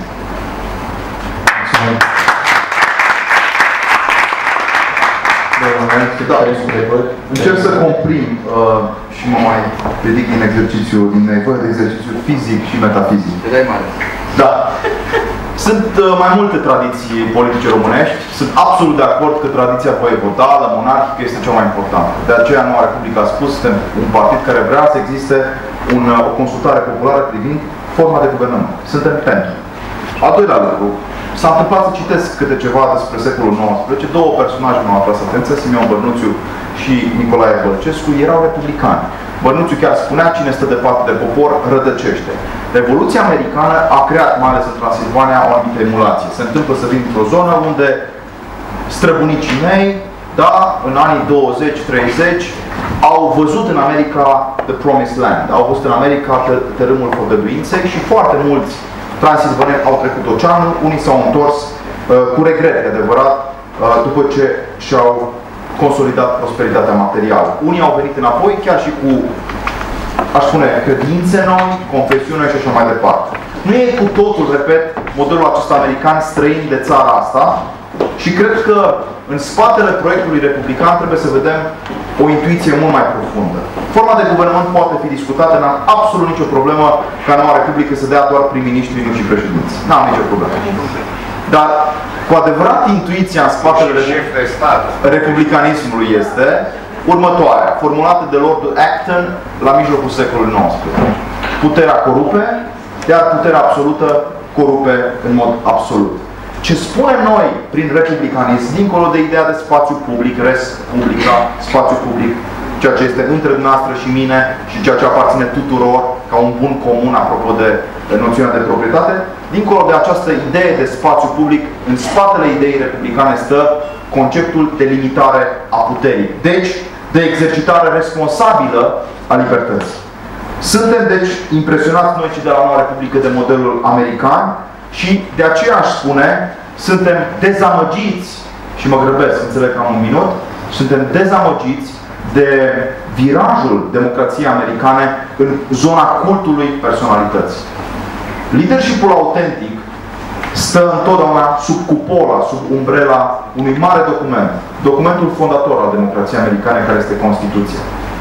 S2: Da, încerc să comprim uh, și mă mai ridic din exercițiu, din nevoie de exercițiu fizic și metafizic. Da. Sunt uh, mai multe tradiții politice românești. Sunt absolut de acord că tradiția voievodală, monarhică este cea mai importantă. De aceea Noua Republică a spus, suntem un partid care vrea să existe un, o consultare populară privind forma de guvernământ. Suntem pentru. Al doilea lucru. S-a întâmplat să citesc câte ceva despre secolul nouăsprezece. Două personaje m-au atras atenția, Simeon Bărnuțiu și Nicolae Bălcescu, erau republicani. Bărnuțiu chiar spunea, cine stă de parte de popor rădăcește. Revoluția americană a creat, mai ales în Transilvania, o anumită emulație. Se întâmplă să vin într-o zonă unde străbunicii mei, da, în anii douăzeci treizeci, au văzut în America The Promised Land. Au văzut în America tărâmul făgăduinței și foarte mulți transilvaneni au trecut oceanul, unii s-au întors uh, cu regret, de adevărat, uh, după ce și-au consolidat prosperitatea materială. Unii au venit înapoi chiar și cu, aș spune, credințe noi, confesiune și așa mai departe. Nu e cu totul, repet, modelul acesta american străin de țara asta și cred că în spatele proiectului republican trebuie să vedem o intuiție mult mai profundă. Forma de guvernământ poate fi discutată, n-am absolut nicio problemă ca Noua Republică să dea doar prim-ministri, nu și președinți. N-am nicio problemă. Dar, cu adevărat, intuiția în spatele republicanismului este următoarea, formulată de Lordul Acton la mijlocul secolului nouăsprezece. Puterea corupe, iar puterea absolută corupe în mod absolut. Ce spunem noi prin republicanism, dincolo de ideea de spațiu public, res publica, spațiu public, ceea ce este între dumneavoastră și mine și ceea ce aparține tuturor ca un bun comun, apropo de noțiunea de proprietate, dincolo de această idee de spațiu public, în spatele ideii republicane stă conceptul de limitare a puterii. Deci, de exercitare responsabilă a libertății. Suntem, deci, impresionați noi cei de la Noua Republică de modelul american și de aceea aș spune, suntem dezamăgiți, și mă grăbesc, înțeleg că am un minut, suntem dezamăgiți de virajul democrației americane în zona cultului personalității. Leadership-ul autentic stă întotdeauna sub cupola, sub umbrela unui mare document, documentul fondator al democrației americane, care este Constituția.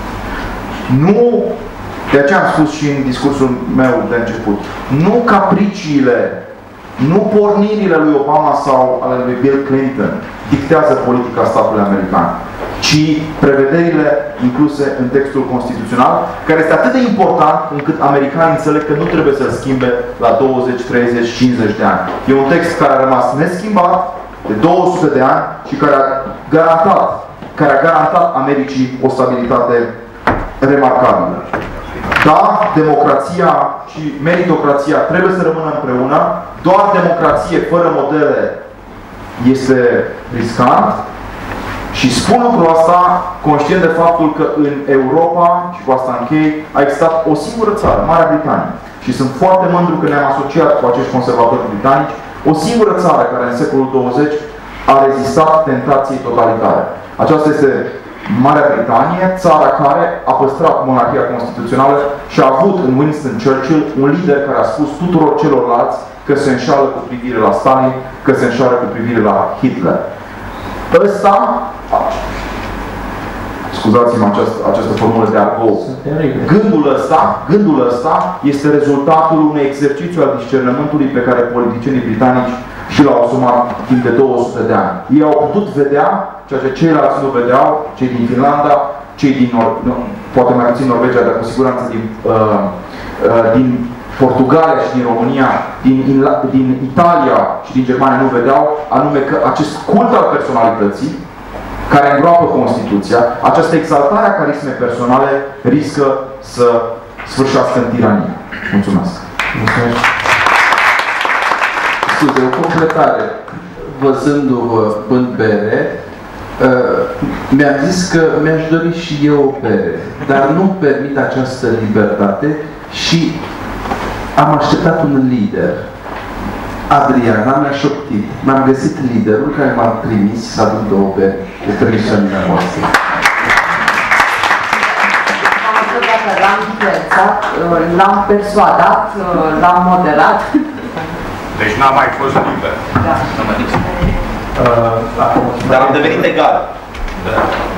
S2: Nu, de aceea am spus și în discursul meu de început, nu capriciile, nu pornirile lui Obama sau ale lui Bill Clinton dictează politica statului american, ci prevederile incluse în textul constituțional, care este atât de important încât americanii înțeleg că nu trebuie să-l schimbe la douăzeci, treizeci, cincizeci de ani. E un text care a rămas neschimbat de două sute de ani și care a garantat, care a garantat Americii o stabilitate remarcabilă. Da, democrația și meritocrația trebuie să rămână împreună, doar democrație fără modele este riscant. Și spun lucrul asta conștient de faptul că în Europa, și cu asta închei, a existat o singură țară, Marea Britanie. Și sunt foarte mândru că ne-am asociat cu acești conservatori britanici, o singură țară care în secolul douăzeci a rezistat tentației totalitare. Aceasta este Marea Britanie, țara care a păstrat monarhia constituțională și a avut în Winston Churchill un lider care a spus tuturor celorlalți că se înșală cu privire la Stalin, că se înșală cu privire la Hitler. Ăsta scuzați-mă această, această formulă de argou. Gândul ăsta, gândul ăsta este rezultatul unui exercițiu al discernementului pe care politicienii britanici și l-au asumat timp de două sute de ani. Ei au putut vedea ceea ce ceilalți nu vedeau, cei din Finlanda, cei din Nor- nu, poate mai puțin Norvegia, dar cu siguranță din, uh, uh, din Portugalia și din România, din, din Italia și din Germania nu vedeau, anume că acest cult al personalității, care îngroapă Constituția, această exaltare a carismei personale riscă să sfârșească în tiranie. Mulțumesc.
S4: Mulțumesc. Scuze, o completare. Văzându-vă bând bere, uh, mi-am zis că mi-aș dori și eu o bere, dar nu permit această libertate și am așteptat un lider. Adriana mi-a șoptit. M-am găsit liderul care m-a trimis să aduc două beri de permisiunea noastră.
S3: Dacă l-am influențat, l-am persuadat, l-am modelat.
S13: Deci n-am mai fost liber.
S3: Da.
S13: Uh, Dar am devenit egal. Da.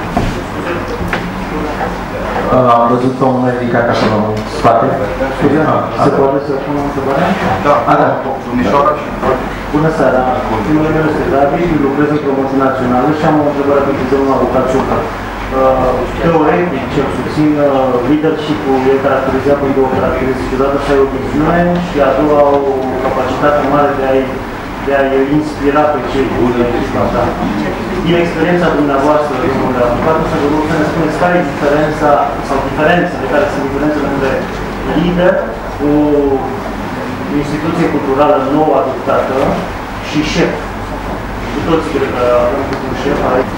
S1: Uh, am văzut că omul ridicat acolo în spate.
S14: Scuze, se poate să pun o întrebare?
S13: Da.
S1: A, da.
S13: Domnișoara și...
S14: Bună seara. Numele meu este Gabi, lucrez în promoție națională și am o întrebare pentru domnul avocat Ciucă. Teoretic, cel puțin, leadership-ul e caracterizat prin două caracteristici. Odată să ai o viziune și a doua o capacitate mare de a-i de a inspira pe cei buni. Din experiența dumneavoastră, domnule avocat, să vă rog să ne spuneți care e diferența, sau diferențele, care sunt diferențele între lider, o instituție culturală nouă adoptată, și șef. Cu toții cred că avem un șef aici.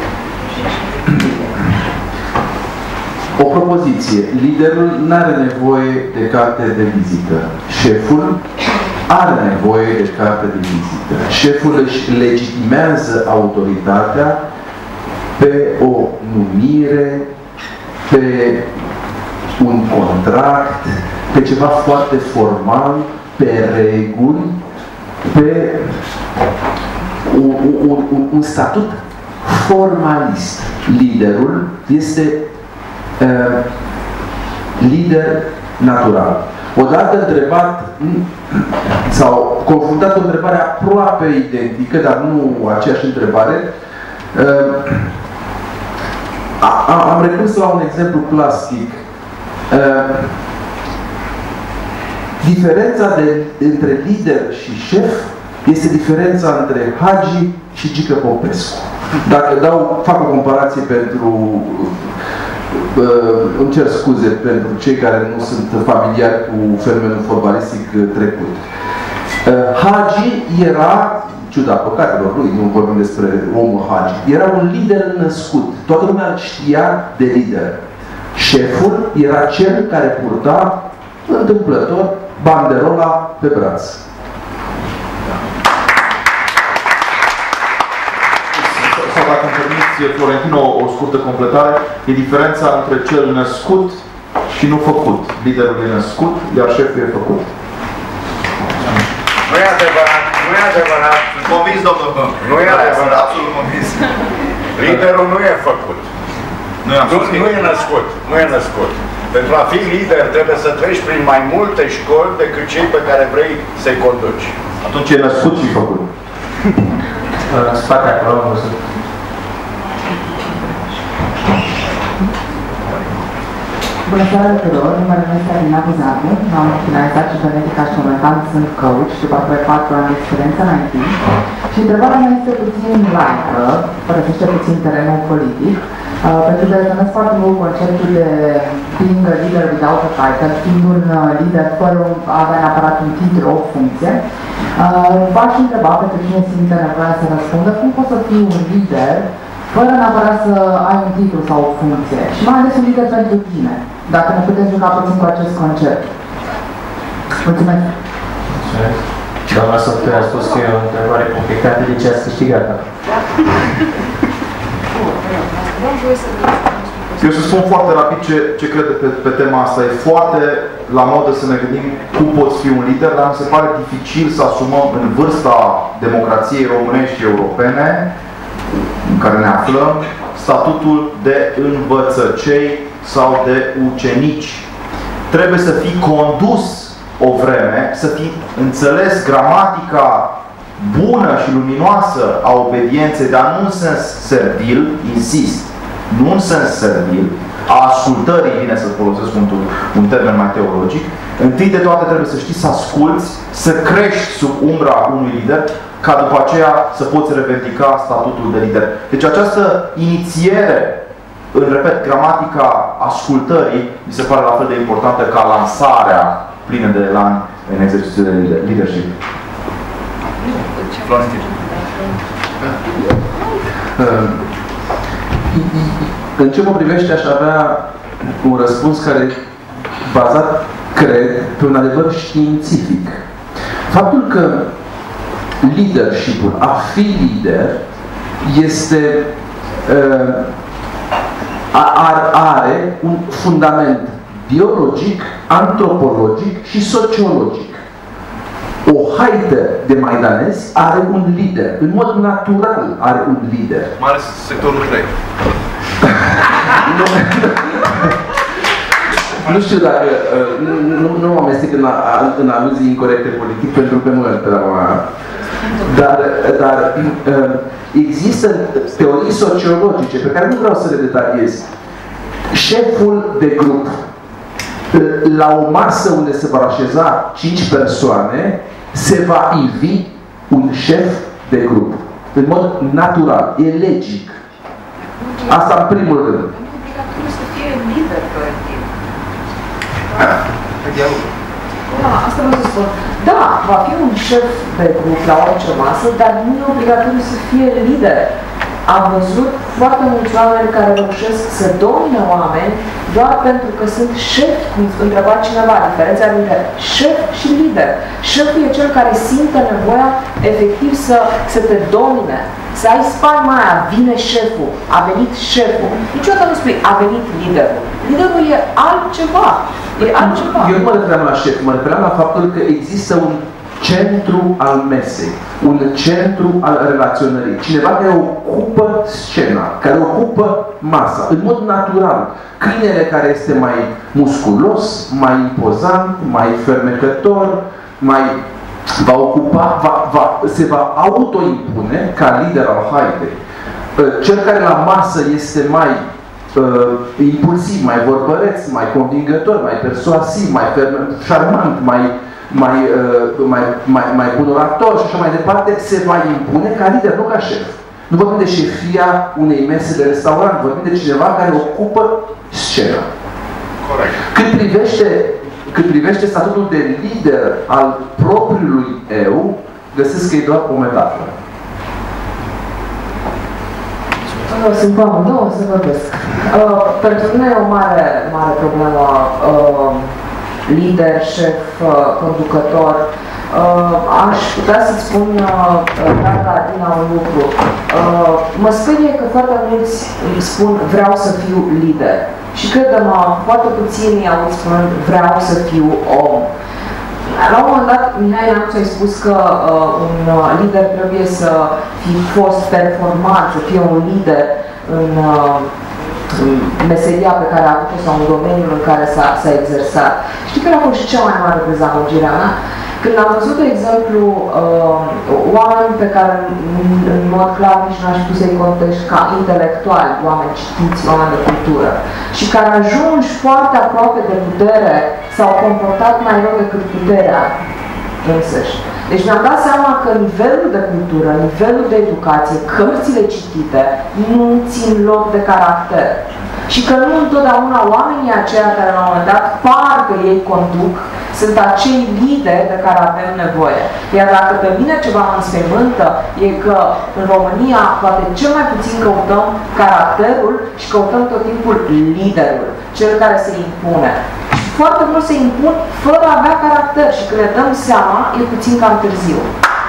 S4: O propoziție. Liderul nu are nevoie de carte de vizită. Șeful are nevoie de carte de vizită. Șeful își legitimează autoritatea pe o numire, pe un contract, pe ceva foarte formal, pe reguli, pe un, un, un, un statut formalist. Liderul este uh, lider natural. Odată întrebat sau confruntat o întrebare aproape identică, dar nu aceeași întrebare, uh, a, am recurs la un exemplu plastic. Uh, diferența de, între lider și șef este diferența între Hagi și Gică Popescu. Dacă dau, fac o comparație pentru, uh, îmi cer scuze pentru cei care nu sunt familiari cu fenomenul fotbalistic trecut. Uh, Hagi era, ciuda păcatelor lui, nu vorbim despre omul Hagi, era un lider născut. Toată lumea știa de lider. Șeful era cel care purta întâmplător banderola pe braț.
S2: Sau dacă îmi permiți, Florentino, o scurtă completare, e diferența între cel născut și nu făcut. Liderul e născut, iar șeful e făcut.
S13: Nu e adevărat, nu e adevărat. Sunt convins, domnul Bă. Nu e adevărat. Absolut convins. Liderul nu e făcut. Nu, nu, nu e născut. Nu e născut. Pentru a fi lider trebuie să treci prin mai multe școli decât cei pe care vrei să-i conduci.
S2: Atunci e născut și făcut.
S1: În spate acolo am văzut.
S3: Bună seara tuturor, numele meu este Alina Buzacu, am finalizat cibernetica și momentan sunt coach, după aproape patru ani de experiență în I T. Și întrebarea mea este puțin laică, părăsește puțin terenul politic, uh, pentru că rezonez foarte mult conceptul de being a leader without a title, fiind un uh, lider fără a avea neapărat un titlu, o funcție. Uh, V-aș întreba pentru cine simte nevoia să răspundă, cum poți să fii un lider fără neapărat să ai un titlu sau o funcție. Și mai ales un lider pentru tine. Dacă ne puteți juca puțin cu acest concept. Mulțumesc!
S1: Mulțumesc! Doamna Sofia a spus că e o întrebare complicată, de ce ați câștigat-o?
S2: Eu să spun foarte rapid ce, ce cred pe, pe tema asta. E foarte la modă să ne gândim cum poți fi un lider, dar mi se pare dificil să asumăm în vârsta democrației românești și europene în care ne aflăm, statutul de învățăcei sau de ucenici. Trebuie să fii condus o vreme, să fii înțeles gramatica bună și luminoasă a obedienței, dar nu în sens servil, insist, nu în sens servil, a ascultării, vine să folosesc un, un termen mai teologic. Întâi de toate trebuie să știi să asculți, să crești sub umbra unui lider, ca după aceea să poți revendica statutul de lider. Deci această inițiere în, repet, gramatica ascultării mi se pare la fel de importantă ca lansarea plină de elan în exercițiul de leadership.
S4: În ce mă privește, aș avea un răspuns care e bazat, cred, pe un adevăr științific. Faptul că leadership-ul, a fi lider, este are un fundament biologic, antropologic și sociologic. O haită de maidanezi are un lider. În mod natural are un lider.
S6: Mai ales sectorul trei.
S4: nu, nu știu dacă... Nu, nu mă amestec în, în aluzii incorrecte politic, pentru că nu e dar, dar există teorii sociologice pe care nu vreau să le detaliez. Șeful de grup, la o masă unde se vor așeza cinci persoane, se va ivi un șef de grup. În mod natural, e legic. Asta în primul rând.
S5: Nu e obligatoriu să fie lider colectiv.
S3: Da, asta vreau să spun. Da, va fi un șef de grup la orice masă, dar nu e obligatoriu să fie lider. Am văzut foarte mulți oameni care reușesc să domine oameni doar pentru că sunt șefi, cum întreba cineva, diferența dintre șef și lider. Șeful e cel care simte nevoia efectiv să, să te domine, să ai spaima aia, vine șeful, a venit șeful. Niciodată nu spui, a venit liderul. Liderul e altceva. E altceva.
S4: Eu nu mă referam la șef, mă referam la faptul că există un centru al mesei, un centru al relaționării. Cineva care ocupă scena, care ocupă masa, în mod natural. Câinele care este mai musculos, mai impozant, mai fermecător, mai va ocupa, va, va, se va autoimpune ca lider al haidei. Cel care la masă este mai uh, impulsiv, mai vorbăreț, mai convingător, mai persuasiv, mai șarmant, mai mai, mai, mai, mai bun orator și așa mai departe, se va impune ca lider, nu ca șef. Nu vorbim de șefia unei mese de restaurant, vorbim de cineva care ocupă scena.
S6: Corect.
S4: Cât privește, cât privește statutul de lider al propriului eu, găsesc că e doar o metaforă.
S3: Sunt pe amândouă să vorbesc. Uh, pentru mine e o mare, mare problemă uh, lider, șef, conducător. Aș putea să-ți spun, Tata, din un lucru. Mă sperie că foarte mulți îmi spun vreau să fiu lider. Și crede-mă, foarte puțini aud spunând vreau să fiu om. La un moment dat, Mihai Neamțu a spus că uh, un lider trebuie să fie fost performant, să fie un lider în uh, meseria pe care a avut-o sau în domeniul în care s-a exersat. Știi care a fost și cea mai mare dezamăgire a mea? Când am văzut, de exemplu, uh, oameni pe care în, în mod clar nici nu aș pus să-i contești ca intelectuali, oameni citiți, oameni de cultură, și care ajungi foarte aproape de putere s-au comportat mai rău decât puterea însăși. Deci mi-am dat seama că nivelul de cultură, nivelul de educație, cărțile citite nu țin loc de caracter. Și că nu întotdeauna oamenii aceia care la un moment dat parcă ei conduc sunt acei lideri de care avem nevoie. Iar dacă pe mine ceva mă înspăimântă, e că în România poate cel mai puțin căutăm caracterul și căutăm tot timpul liderul, cel care se impune. Și foarte mult se impun fără a avea caracter și când ne dăm seama, e puțin cam târziu.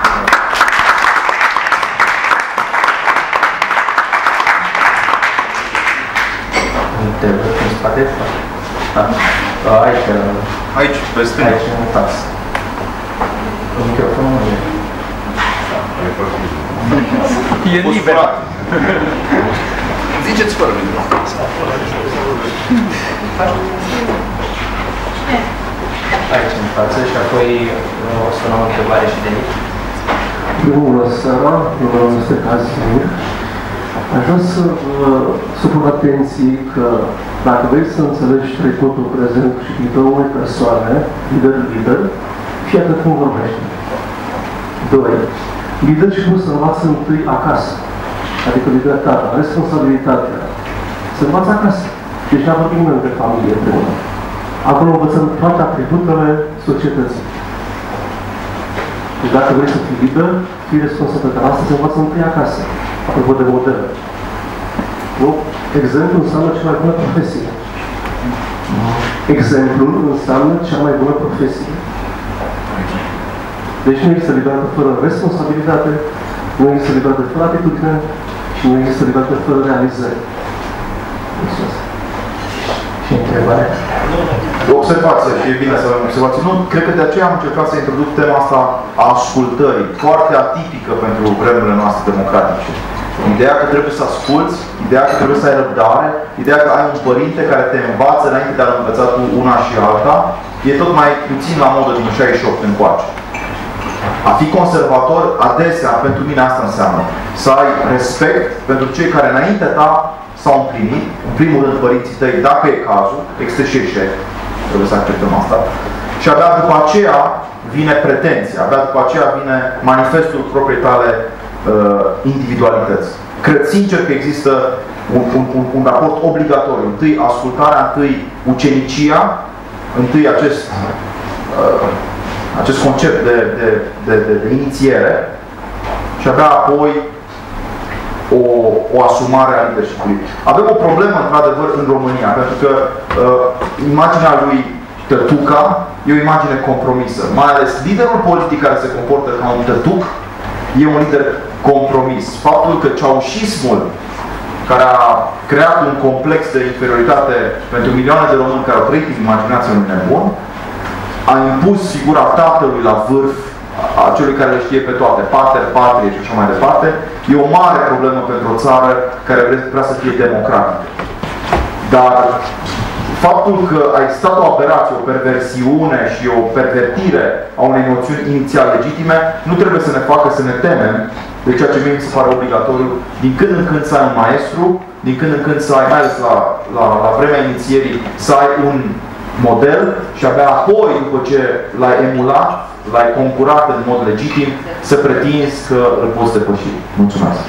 S1: Te văd în spate? Da. Aici.
S6: Aici, pe stânga.
S1: Aici, în față. Microfonul nu e. E liber.
S13: Ziceți fără microfon.
S1: Aici în față și apoi o să luăm o întrebare și de mic.
S15: Bună seara, numărul este Casimir. Aș vrea să vă supun atenție că dacă vrei să înțelegi trecutul, prezent și viitorul unei persoane, lider-lider, fii atât cum vorbește. Doi. Liderul se învață întâi acasă, adică libertatea, responsabilitatea. Se învață acasă. Deci nu vorbim de familie împreună. Acolo învățăm toate atributele societății. Deci dacă vrei să fii liber, fii responsabil. Dar asta se învață întâi acasă. Apropo de model. Nu? Exemplu înseamnă cea mai bună profesie. Exemplul înseamnă cea mai bună profesie. Deci nu există libertate fără responsabilitate, nu există libertate fără atitudine și nu există libertate fără realizări.
S1: Și întrebare?
S2: O observație și e bine să avem observație. Nu, cred că de aceea am încercat să introduc tema asta a ascultării, foarte atipică pentru vremurile noastre democratice. Ideea că trebuie să asculți, ideea că trebuie să ai răbdare, ideea că ai un părinte care te învață înainte de a învăța tu una și alta, e tot mai puțin la modă din șaizeci și opt încoace. A fi conservator, adesea, pentru mine asta înseamnă să ai respect pentru cei care înainte ta s-au împlinit, în primul rând părinții tăi, dacă e cazul, există și eșec, trebuie să acceptăm asta, și abia după aceea vine pretenția, abia după aceea vine manifestul propriei tale uh, individualități. Cred sincer că există un, un, un, un raport obligatoriu, întâi ascultarea, întâi ucenicia, întâi acest uh, acest concept de, de, de, de, de inițiere și abia apoi o, o asumare a leadership-ului. Avem o problemă, într-adevăr, în România, pentru că uh, imaginea lui tătuca e o imagine compromisă. Mai ales liderul politic care se comportă ca un tătuc e un lider compromis. Faptul că ceaușismul, care a creat un complex de inferioritate pentru milioane de români care au trăit în imaginația unui nebun, a impus figura tatălui la vârf, a celui care le știe pe toate, pater, patrie și așa mai departe, e o mare problemă pentru o țară care vrea să fie democratică. Dar faptul că a existat o aberație, o perversiune și o pervertire a unei noțiuni inițial legitime, nu trebuie să ne facă să ne temem de ceea ce mie mi se pare obligatoriu, din când în când să ai un maestru, din când în când să ai, mai ales la, la, la vremea inițierii, să ai un model și abia apoi, după ce l-ai emulat, l-ai concurat în mod legitim, să pretinzi că îl poți depăși. Mulțumesc!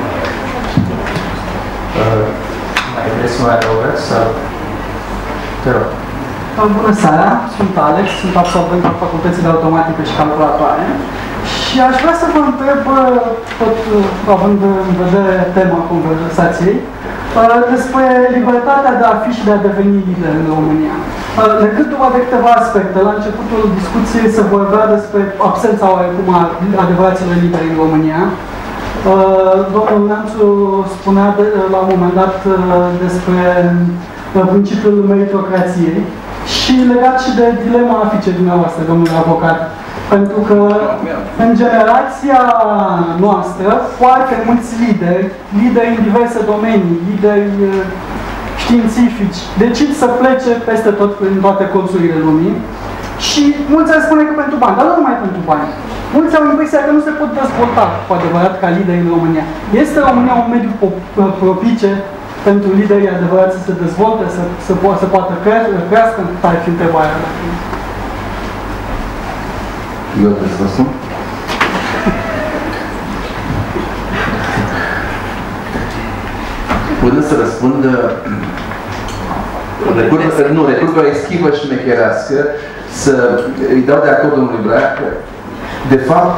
S1: Uh, mai vreți să mai adăugați? Sau... Te rog.
S10: Bună seara, sunt Alex, sunt absolvent al Facultății de Automatică și Calculatoare și aș vrea să vă întreb, tot având în vedere tema conversației, despre libertatea de a fi și de a deveni lider în România. Legându-mă de câteva aspecte, la începutul discuției se vorbea despre absența oarecum a adevăraților lideri în România. Domnul Neamțu spunea de, la un moment dat despre principiul meritocrației și legat și de dilema afice dumneavoastră, domnule avocat. Pentru că în generația noastră, foarte mulți lideri, lideri în diverse domenii, lideri științifici, decid să plece peste tot în toate colțurile lumii și mulți ar spune că pentru bani, dar nu numai pentru bani. Mulți au impresia că nu se pot dezvolta cu adevărat ca lideri în România. Este România un mediu propice pentru liderii adevărați să se dezvolte, să, să, po să poată crească? Ar fi întrebarea.
S4: Eu trebuie să spun. Până să răspund, nu, recurgă eschivă și mecherească, să îi dau de acord domnului Brac, de fapt,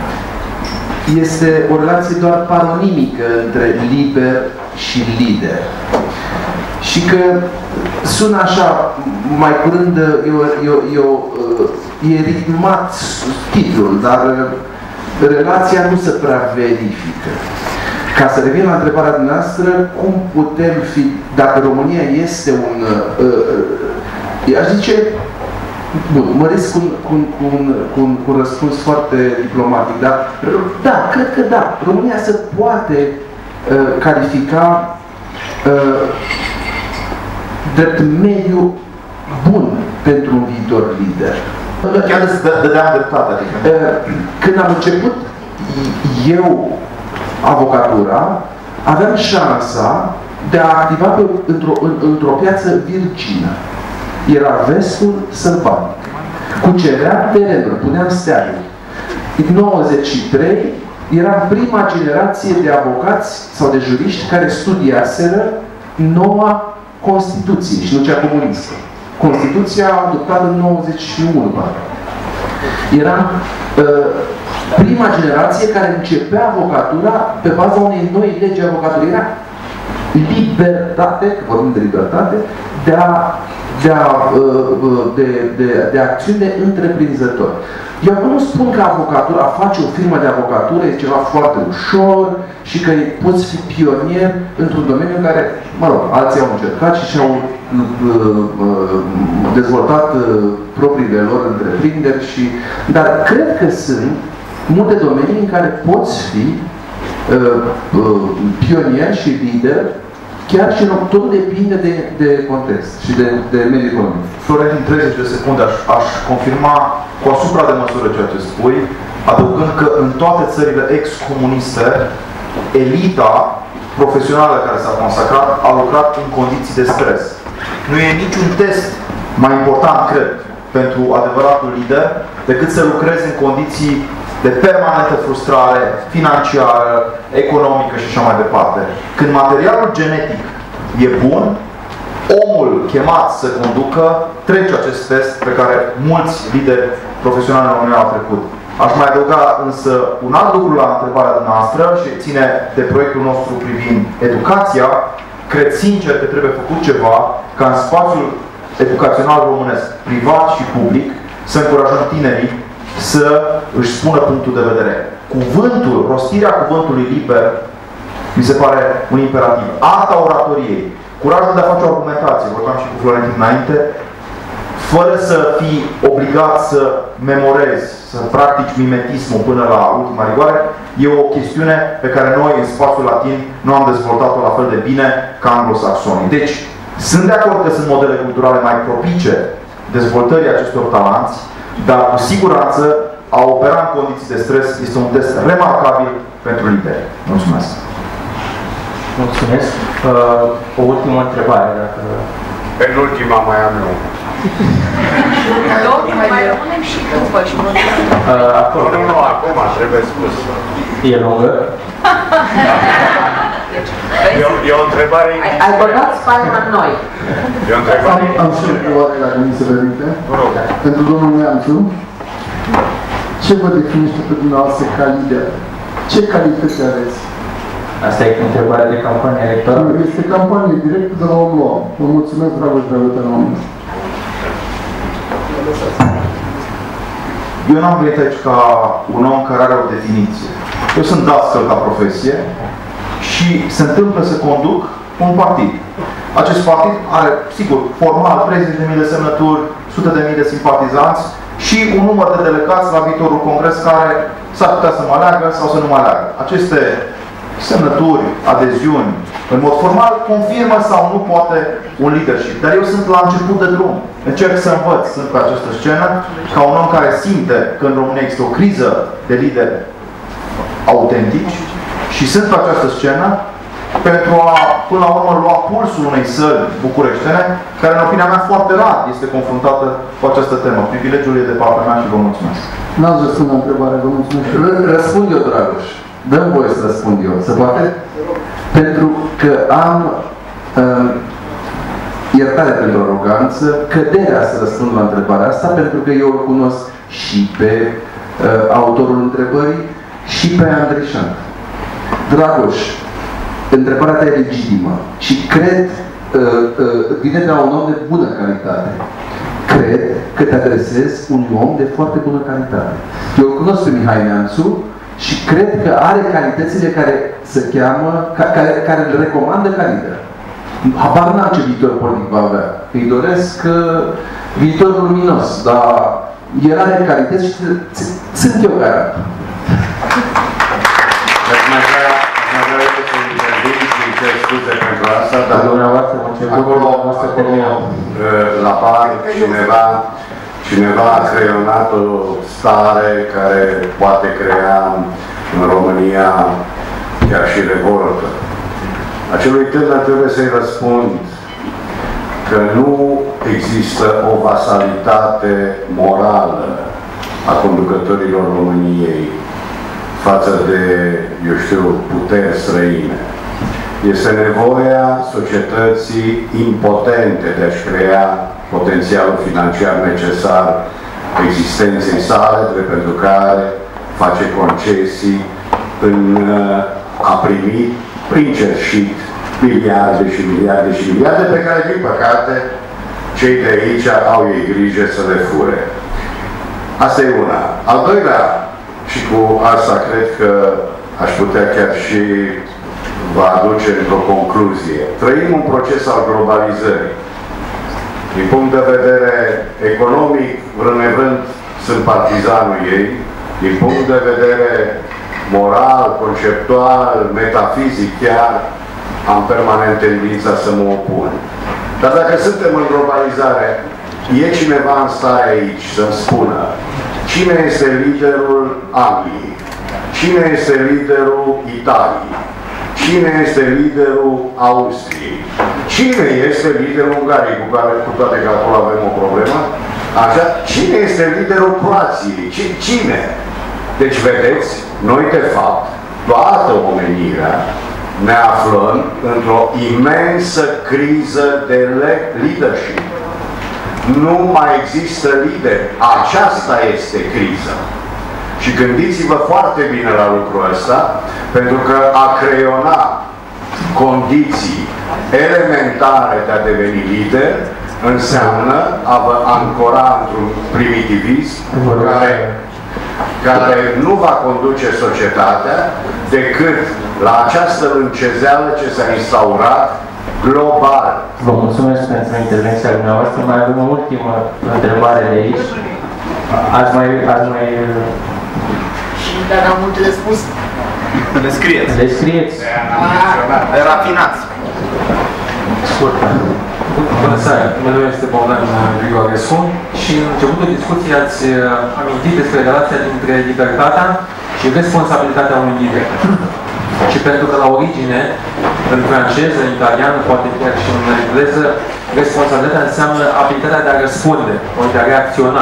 S4: este o relație doar paronimică între liber și lider. Și că sună așa, mai curând, eu, eu, eu, e ritmat titlul, dar relația nu se prea verifică. Ca să revin la întrebarea dumneavoastră, cum putem fi, dacă România este un, uh, aș zice, bun, mă risc cu, cu, cu, un, cu, un, cu un răspuns foarte diplomatic, dar da, cred că da, România se poate uh, califica drept mediu bun pentru un viitor lider.
S2: Chiar îți dădeam dreptate. Adică.
S4: Când am început eu avocatura, aveam șansa de a activa într-o într-o piață virgină. Era vestul sălbatic. Cuceream terenuri, puneam steaguri. În nouăzeci și trei eram prima generație de avocați sau de juriști care studiaseră noua Constituție și nu cea comunistă. Constituția adoptată în nouăzeci și unu. Eram uh, prima generație care începea avocatura pe baza unei noi legi avocaturii. Era libertate, că vorbim de libertate, de a de, a, de, de, de acțiuni de întreprinzător. Eu nu spun că avocatura, a face o firmă de avocatură e ceva foarte ușor și că poți fi pionier într-un domeniu în care, mă rog, alții au încercat și și-au dezvoltat propriile lor întreprinderi și... Dar cred că sunt multe domenii în care poți fi pionier și lider, chiar și totul depinde de, de context și de, de mediul economic.
S2: Florentin, treizeci de secunde aș, aș confirma cu asupra de măsură ceea ce spui, adăugând că în toate țările ex-comuniste, elita profesională care s-a consacrat a lucrat în condiții de stres. Nu e niciun test mai important, cred, pentru adevăratul lider, decât să lucrezi în condiții de permanentă frustrare financiară, economică și așa mai departe. Când materialul genetic e bun, omul chemat să conducă trece acest test pe care mulți lideri profesionali în România au trecut. Aș mai adăuga însă un alt lucru la întrebarea noastră și ține de proiectul nostru privind educația. Cred sincer că trebuie făcut ceva ca în spațiul educațional românesc, privat și public, să încurajăm tinerii să își spună punctul de vedere. Cuvântul, rostirea cuvântului liber, mi se pare un imperativ. Arta oratoriei, curajul de a face o argumentație, vorbeam și cu Florentin înainte, fără să fii obligat să memorezi, să practici mimetismul până la ultima rigoare, e o chestiune pe care noi, în spațiul latin, nu am dezvoltat-o la fel de bine ca anglosaxonii. Deci, sunt de acord că sunt modele culturale mai propice dezvoltării acestor talanți, dar cu siguranță a opera în condiții de stres este un test remarcabil pentru lideri. Mulțumesc!
S1: Mulțumesc! Uh, o ultimă întrebare, dacă...
S13: Penultima mai am eu.
S5: Două, mai rămânem și după și
S1: acolo.
S13: Nu, nu, acum trebuie spus.
S1: E lungă?
S13: E o, e o întrebare...
S3: Ai băgat spaima în noi.
S13: E o întrebare...
S16: Am, am și o întrebare la mi se permite. Pentru domnul Neamțu, ce vă definește pe dumneavoastră ca lider? Ce calități aveți?
S1: Asta e întrebarea de campanie electorală?
S16: Este campanie directă de la om la om. Vă mulțumesc, Dragoș Drăguțănu.
S2: Eu n-am venit aici ca un om care are o definiție. Eu sunt dascăl ca profesie și se întâmplă să conduc un partid. Acest partid are, sigur, formal treizeci de mii de semnături, sute de mii de simpatizanți și un număr de delegați la viitorul congres care s-ar putea să mă aleagă sau să nu mă aleagă. Aceste semnături, adeziuni, în mod formal, confirmă sau nu poate un leadership. Dar eu sunt la început de drum. Încerc să învăț, sunt pe această scenă, ca un om care simte că în România există o criză de lideri autentici și sunt pe această scenă pentru a, până la urmă, lua pulsul unei săli bucureștene, care, în opinia mea, foarte rar este confruntată cu această temă. Privilegiul e de partea mea și vă mulțumesc.
S16: N-ați răspuns la întrebare, vă mulțumesc.
S4: Răspund eu, Dragoș. Dă-mi voie să răspund eu. Se poate? Pentru că am uh, iertare pentru aroganță, căderea să răspund la întrebarea asta, pentru că eu îl cunosc și pe uh, autorul întrebării și pe Andrișan. Dragoș, întrebarea ta e legitimă și cred, uh, uh, vine de la un om de bună calitate. Cred că te adresezi unui om de foarte bună calitate. Eu îl cunosc pe Mihai Neamțu și cred că are calitățile care se cheamă, ca, care, care îl recomandă ca lider. Habar n-am ce viitor politic va avea. Îi doresc uh, viitor luminos, dar el are calități și sunt eu garant.
S7: Mai vrea, mai vrea să intervin îmi cer scuze pentru asta, dar
S1: dumneavoastră început,
S7: acolo, acolo la bar, cineva, cineva a creionat o stare care poate crea în România chiar și revoltă. Acelui tânăr trebuie să-i răspund că nu există o vasalitate morală a conducătorilor României față de, eu știu, puteri străine. Este nevoia societății impotente de a-și crea potențialul financiar necesar existenței sale, drept pentru care face concesii în a primi prin cerșit miliarde și miliarde și miliarde pe care, din păcate, cei de aici au ei grijă să le fure. Asta e una. Al doilea, și cu asta cred că aș putea chiar și vă aduce într-o concluzie. Trăim un proces al globalizării. Din punct de vedere economic, vrând nevrând, sunt partizanul ei. Din punct de vedere moral, conceptual, metafizic chiar, am permanent tendința să mă opun. Dar dacă suntem în globalizare, e cineva în stare aici să-mi spună cine este liderul Angliei, cine este liderul Italiei, cine este liderul Austriei, cine este liderul Ungariei, cu care, cu toate că acolo avem o problemă, așa, cine este liderul Croației, cine? Deci, vedeți, noi, de fapt, toată omenirea ne aflăm într-o imensă criză de leadership. Nu mai există lider. Aceasta este criza. Și gândiți-vă foarte bine la lucrul ăsta, pentru că a creiona condiții elementare de a deveni lider înseamnă a vă ancora într-un primitivism care care nu va conduce societatea decât la această lâncezeală ce s-a instaurat global.
S1: Vă mulțumesc pentru intervenția dumneavoastră. Mai avem o ultimă întrebare de aici. Ați mai... Ați mai...
S5: Și dacă am multe de spus...
S1: Le scrieți. Le scrieți.
S6: Le rafinați.
S1: Scurt.
S17: Bună seara, numele este Bogdan Grigorescu și în începutul discuției ați amintit despre relația dintre libertatea și responsabilitatea unui lider. Și pentru că la origine, în franceză, în italiană, poate chiar și în engleză, responsabilitatea înseamnă abilitatea de a răspunde, ori de a reacționa.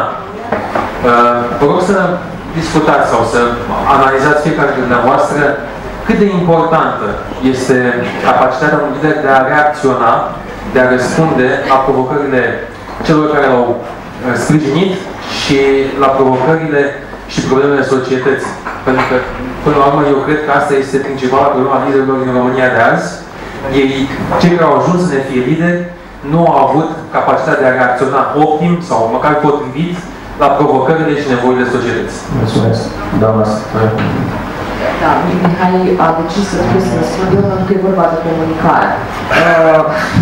S17: Vă rog să discutați sau să analizați fiecare dintre dumneavoastră cât de importantă este capacitatea unui lider de a reacționa, de a răspunde la provocările celor care l-au sprijinit și la provocările și problemele societății. Pentru că, până la urmă, eu cred că asta este principala problema liderilor din România de azi. Ei, cei care au ajuns să ne fie lideri, nu au avut capacitatea de a reacționa optim sau măcar potrivit la provocările și nevoile societății.
S1: Mulțumesc, doamna Sătoare.
S3: Da, Mihai a decis să trebuie să răspund eu pentru că e vorba de comunicare. Uh,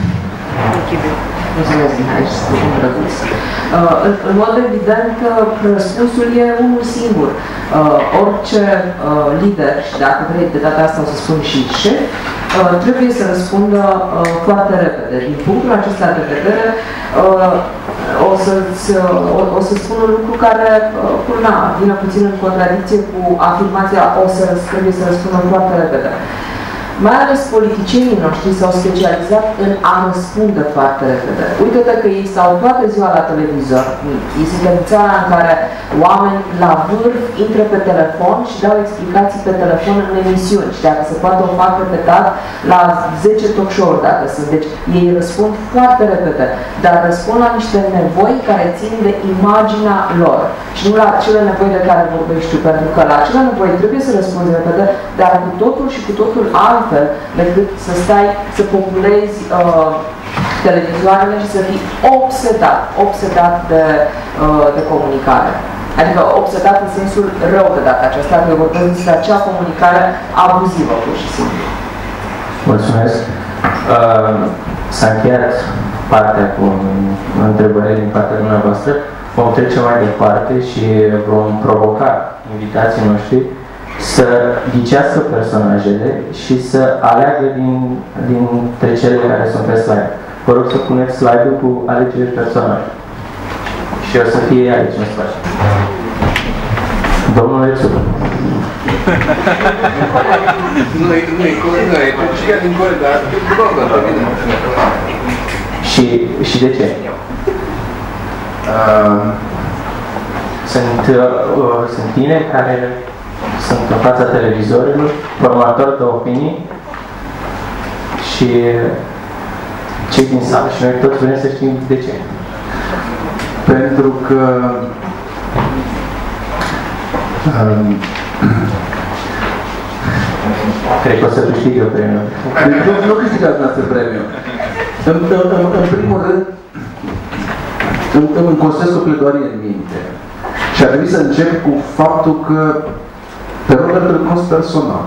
S3: Mulțumesc, Mihai, și sunt un drăguț. Uh, în, în mod evident, răspunsul e unul singur. Uh, orice uh, lider, și dacă vrei, de data asta o să spun și șef, uh, trebuie să răspundă uh, foarte repede. Din punctul acesta de vedere, uh, o, să-ți, uh, o, o să spun un lucru care uh, na, vine puțin în contradicție cu afirmația o să trebuie să răspundă foarte repede. Mai ales politicienii noștri s-au specializat în a răspunde foarte repede. Uite-te că ei stau toată ziua la televizor. Ei sunt în țara în care oameni la vârf intră pe telefon și dau explicații pe telefon în emisiuni. Și dacă se poate o fac repetat la zece talk show-uri dacă sunt. Deci ei răspund foarte repede. Dar răspund la niște nevoi care țin de imaginea lor. Și nu la acele nevoi de care vorbești tu. Pentru că la acele nevoi trebuie să răspunzi repede, dar cu totul și cu totul alt decât să stai, să populezi uh, televizoarele și să fii obsedat, obsedat de, uh, de comunicare. Adică obsedat în sensul rău de data aceasta, că vorbesc despre acea comunicare abuzivă, pur și simplu.
S1: Mulțumesc. Uh, S-a încheiat partea cu întrebările din partea dumneavoastră. Vom trece mai departe și vom provoca invitații noștri să ghicească personajele și să aleagă din, dintre cele care sunt pe slide. Vă rog să puneți slide-ul cu alegeri personaje. Și o să fie aici în spate. Domnul Rețu.
S18: Nu e, nu e, nu e, câștigat din corect, dar vorba pe mine.
S1: Și, și de ce? Uh, sunt, uh, sunt tineri care sunt în fața televizorilor, formatori de opinii și cei din sală și noi toți vrem să știm de ce.
S4: Pentru că um,
S1: cred că o să câștig eu premiul.
S4: Nu, nu câștigați noastră premiul. În, în, în, în primul rând, îmi, îmi construiesc o pledoarie în minte. Și ar trebui să încep cu faptul că pe Robert îl cunosc personal.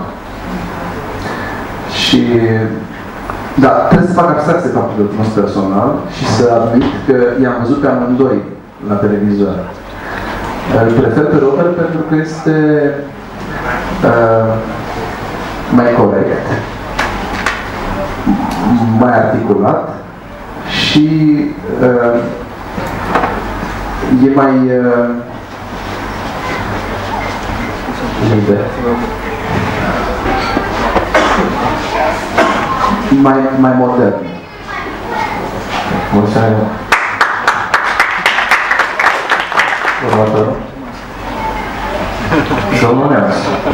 S4: Și da, trebuie să fac abstracție de faptul că îl cunosc personal și să admit că i-am văzut pe amândoi la televizor. Îl prefer pe Robert pentru că este uh, mai corect, mai articulat și uh, e mai uh, liber. Mai, mai modern.
S1: Mulțumesc. Următorul. Domnul Neamț.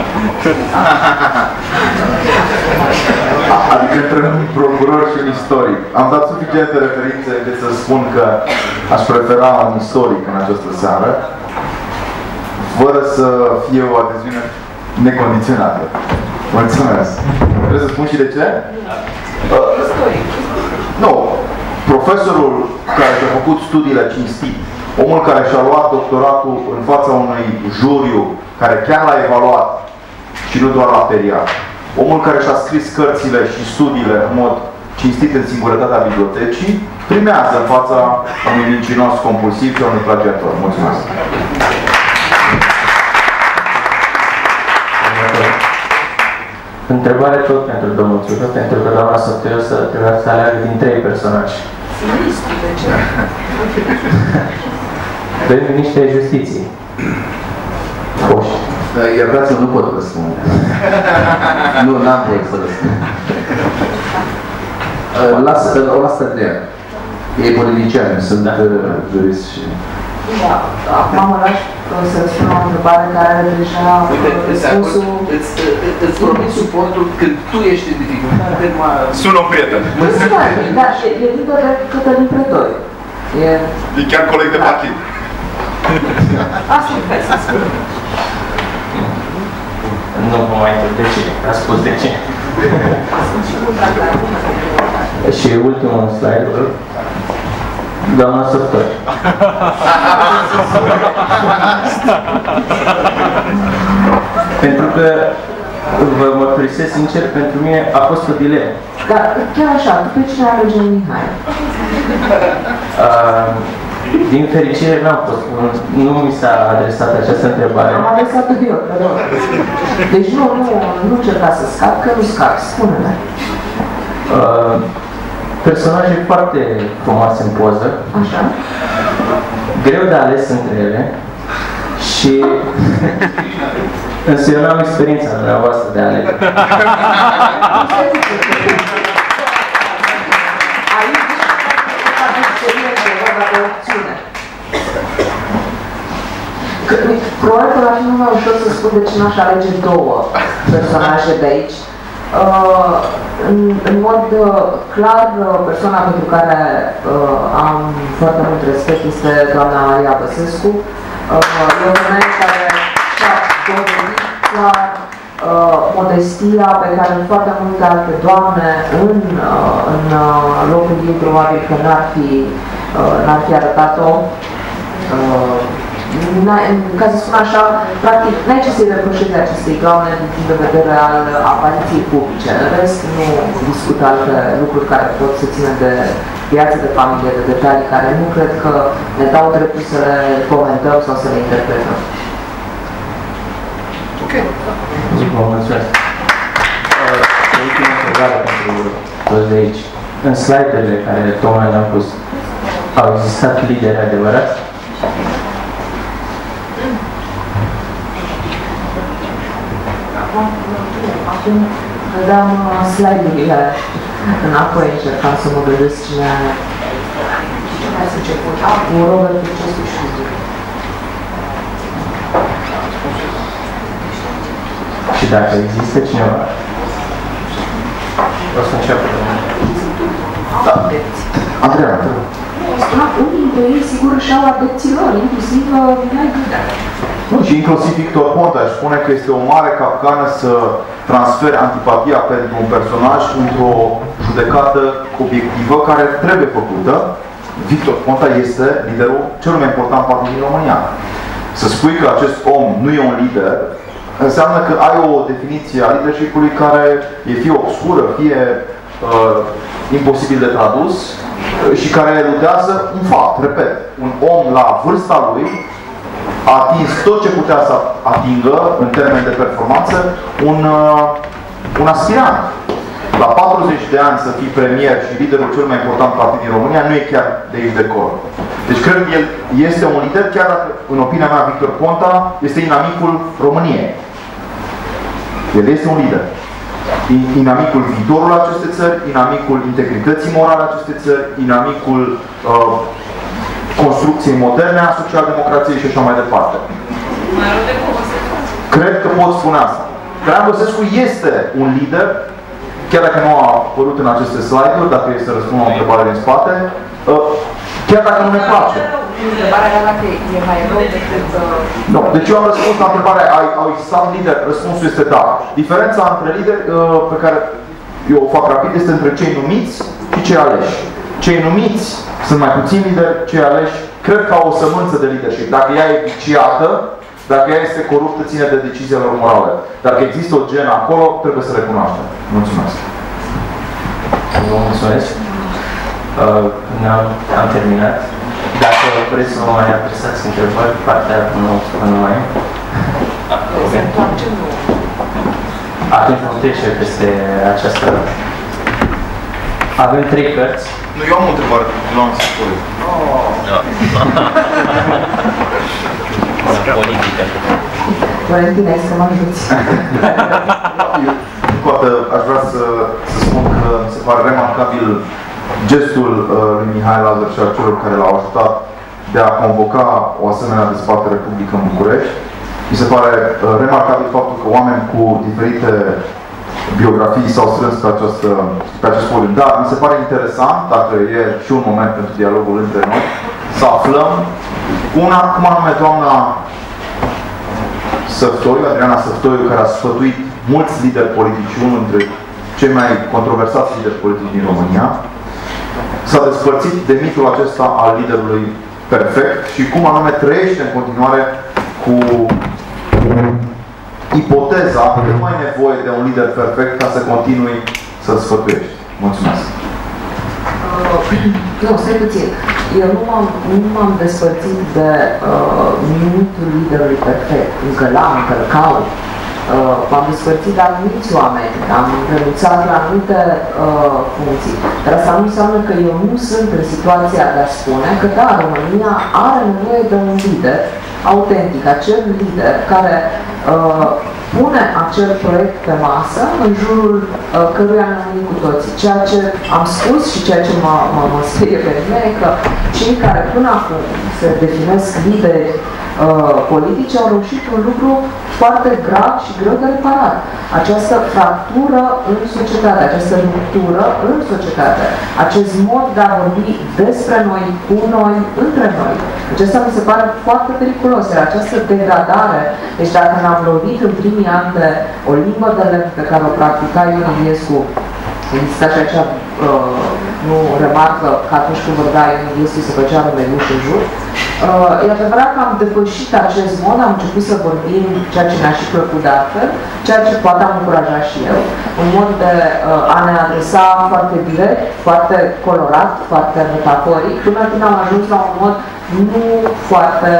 S2: Adică între un procuror și un istoric. Am dat suficiente referințe încât să spun că aș prefera un istoric în această seară, fără să fie o adeziune necondiționată. Mulțumesc. Trebuie să spun și de ce? Uh, nu. Profesorul care și-a făcut studiile cinstit, omul care și-a luat doctoratul în fața unui juriu care chiar l-a evaluat și nu doar la periat, omul care și-a scris cărțile și studiile în mod cinstit în singurătatea bibliotecii, primează în fața unui mincinos compulsiv și a unui plagiator. Mulțumesc!
S1: Întrebare tot pentru domnul Ciucă, pentru că doamna Săptăiosă trebuia să aleagă din trei personaje. Doi miniștri ai justiției. Foști.
S4: Iertați-mă, nu pot răspunde. Nu, n-am voie să răspund. O las pe Adrian. Ei politiciani, sunt jurist și...
S3: Da, acum mă lași să răspund la o întrebare care are deja răspunsul...
S18: Îți promit suportul când tu ești în dificultate, mă...
S2: Sună un prieten.
S3: Da, e liber de Cătălin Pretoriu.
S2: E chiar coleg de partid.
S3: Asta e fel să spun.
S1: Nu vă mai întreb de ce. A spus de ce. Și ultimul slide. Doamna Săptări. Pentru că, vă mărturisesc sincer, pentru mine a fost o dilemă.
S3: Dar chiar așa, tu pe cine alege Mihai?
S1: Uh, din fericire n-am fost, nu mi s-a adresat această întrebare.
S3: Am adresat-o eu, că nu. Deci nu, nu, nu încerca să scap, că nu scap, spune-ne.
S1: Uh, personaje foarte frumoase în poză.
S3: Așa.
S1: Greu de ales între ele. Și însă eu n-am experiența dumneavoastră de aleg.
S3: Probabil că ar fi mult mai ușor să spun de ce n-aș alege două personaje de aici. Uh, în, în mod uh, clar, uh, persoana pentru care uh, am foarte mult respect este doamna Maria Băsescu. Uh, e o femeie care și-a dovedit clar uh, modestia pe care foarte multe alte doamne în, uh, în uh, locul ei probabil că n-ar fi, uh, n-ar fi arătat-o. Uh, ca să spun așa, practic, n-ai ce să-i reproșezi acestei doamne din punct de vedere al apariției publice. În rest, nu discut alte lucruri care pot să țină de viață de familie, de detalii care nu cred că ne dau dreptul să le comentăm sau să le interpretăm.
S2: Ok,
S1: Vă mulțumesc. Ultima întrebare pentru toți de aici. În slide-urile care tocmai le-am pus, au existat lideri adevărați?
S3: Acum vedeam slide-urile înapoi, încercam să mă gândesc cine ați început. Cu Robert Picescu și Fizic.
S1: Și dacă există cineva, o să înceapă.
S2: Da. Andreea, te rog.
S3: Spunea, unii dintre ei sigur și-au adepții lor, inclusiv Mihai Gâdea.
S2: Nu, și inclusiv Victor Ponta își spune că este o mare capcană să transferi antipatia pentru un personaj într-o judecată obiectivă care trebuie făcută. Victor Ponta este liderul cel mai important partid din România. Să spui că acest om nu e un lider înseamnă că ai o definiție a leadership-ului care e fie obscură, fie uh, imposibil de tradus uh, și care eludează un fapt. Repet, un om la vârsta lui a atins tot ce putea să atingă în termen de performanță un, uh, un aspirant. La patruzeci de ani să fii premier și liderul cel mai important partid din România nu e chiar de aici de acolo. Deci cred că el este un lider, chiar dacă, în opinia mea, Victor Ponta este inamicul României. El este un lider. Inamicul viitorului acestei țări, inamicul integrității morale a acestei țări, inamicul uh, construcției moderne a social-democrației și așa mai departe. Cred că pot spune asta. Traian Băsescu este un lider, chiar dacă nu a apărut în aceste slide-uri, dacă este răspuns la o întrebare din spate, uh, chiar dacă nu ne place.
S5: Întrebarea era dacă e mai rău decât...
S2: Nu, deci eu am răspuns la întrebarea, au existat lideri? Răspunsul este da. Diferența între lideri uh, pe care eu o fac rapid este între cei numiți și cei aleși. Cei numiți sunt mai puțini lideri, cei aleși cred că au o sămânță de leadership. Dacă ea e viciată, dacă ea este coruptă, ține de deciziile lor morale. Dacă există o genă acolo, trebuie să recunoaștem. Mulțumesc.
S1: Vă mulțumesc. Uh, am, am terminat. Dacă vreți să vă mai adresați întrebări, partea nu, nu mai e. Atunci vom trece peste această... Avem trei cărți.
S6: Nu, eu am o întrebare, nu am să spui.
S1: Politică.
S3: Valentina, ai să mă ajuți.
S2: Poate aș vrea să, să spun că se pare remarcabil gestul uh, lui Mihai Lazar și a celor care l-au ajutat de a convoca o asemenea dezbatere publică în București. Mi se pare uh, remarcabil faptul că oameni cu diferite biografii s-au strâns pe, această, pe acest podium. Dar mi se pare interesant, dacă e și un moment pentru dialogul între noi, să aflăm una, cum anume doamna Săftoiu, Adriana Săftoiu, care a sfătuit mulți lideri politici, unul dintre cei mai controversați lideri politici din România, s-a despărțit de mitul acesta al liderului perfect și cum anume trăiește în continuare cu ipoteza că nu ai nevoie de un lider perfect ca să continui să-l sfătuiești. Mulțumesc!
S3: Uh, nu, stai puțin. Eu nu m-am, nu m-am despărțit de uh, mitul liderului perfect. Încă l-am, încă îl caut. Uh, m-am despărțit de anumiți oameni, am renunțat la anumite uh, funcții. Dar asta nu înseamnă că eu nu sunt în situația de a spune că da, România are nevoie de un lider autentic, acel lider care uh, pune acel proiect pe masă în jurul uh, căruia ne unim cu toții. Ceea ce am spus și ceea ce mă, mă, mă sperie pe mine e că cei care până acum se definesc lideri uh, politici au reușit un lucru foarte grav și greu de reparat. Această fractură în societate, această ruptură în societate, acest mod de a vorbi despre noi, cu noi, între noi. Acesta mi se pare foarte periculos, iar această degradare, deci dacă ne-am lovit în primii ani de o limbă de lemn pe care o practica Ion Iliescu, exista și acea, uh, nu remarcă că atunci când vorbea Ion Iliescu se făcea rumeluș în jur. Uh, e adevărat că am depășit acest mod, am început să vorbim ceea ce ne-a și plăcut de altfel, ceea ce poate am încurajat și eu. Un mod de uh, a ne adresa foarte direct, foarte colorat, foarte metaforic, până când am ajuns la un mod nu foarte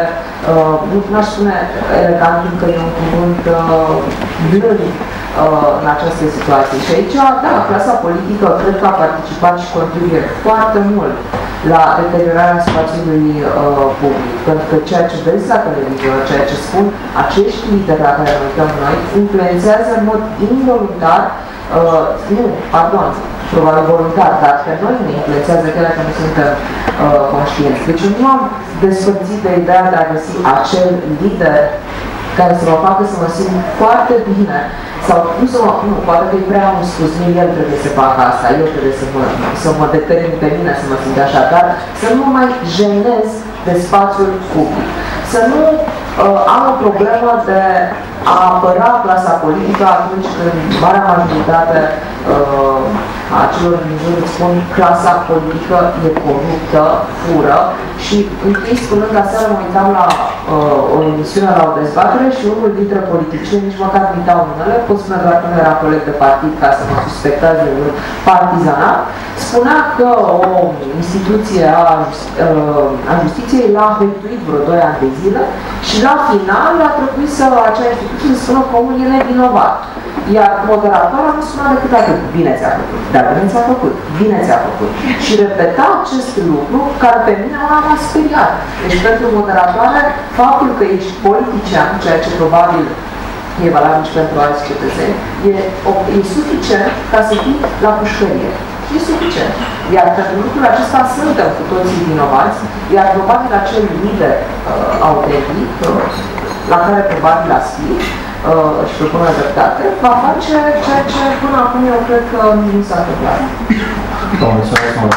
S3: uh, nu n-aș spune elegant, pentru că e un cuvânt uh, blând uh, în această situație. Și aici, da, clasa politică cred că a participat și contribuie foarte mult la deteriorarea spațiului uh, public. Pentru că ceea ce vezi la televizor, ceea ce spun acești lideri la care ne uităm noi, influențează în mod involuntar, uh, nu, pardon, probabil voluntar, dar pe noi ne influențează chiar dacă nu suntem uh, conștienți. Deci nu am despărțit de ideea de a găsi acel lider care să mă facă să mă simt foarte bine sau nu să mă, nu, poate că e prea mult spus, nu el trebuie să facă asta, eu trebuie să mă, să mă determin pe mine să mă simt așa, dar să nu mă mai jenez de spațiul public, să nu uh, am o problemă de a apăra clasa politică atunci când marea majoritate uh, a celor din jur îți spun clasa politică e coruptă, fură și închei spunând, aseară mă uitam la uh, o emisiune, la o dezbatere și unul dintre politicieni, nici măcar nu uitau numele, pot spune doar că nu era coleg de partid ca să mă suspectați de un partizanat, spunea că o instituție a, uh, a justiției l-a hăituit vreo doi ani de zile și la final a trebuit să acea instituție să spună că omul e nevinovat. Iar moderatoarea nu spune decât atât. Bine ți-a făcut. Dar bine ți-a făcut. Bine ți-a făcut. Și repeta acest lucru care pe mine m-a speriat. Deci pentru moderatoare, faptul că ești politician, ceea ce probabil e valabil și pentru alți cetățeni, e, e suficient ca să fii la pușcărie. E suficient. Iar pentru lucrul acesta suntem cu toții vinovați, iar probabil acel lider uh, autentic, uh, la care probabil aspiri, Uh, și pe bună dreptate, va face ceea ce până acum eu cred că nu s-a întâmplat.
S1: Vă mulțumesc mult!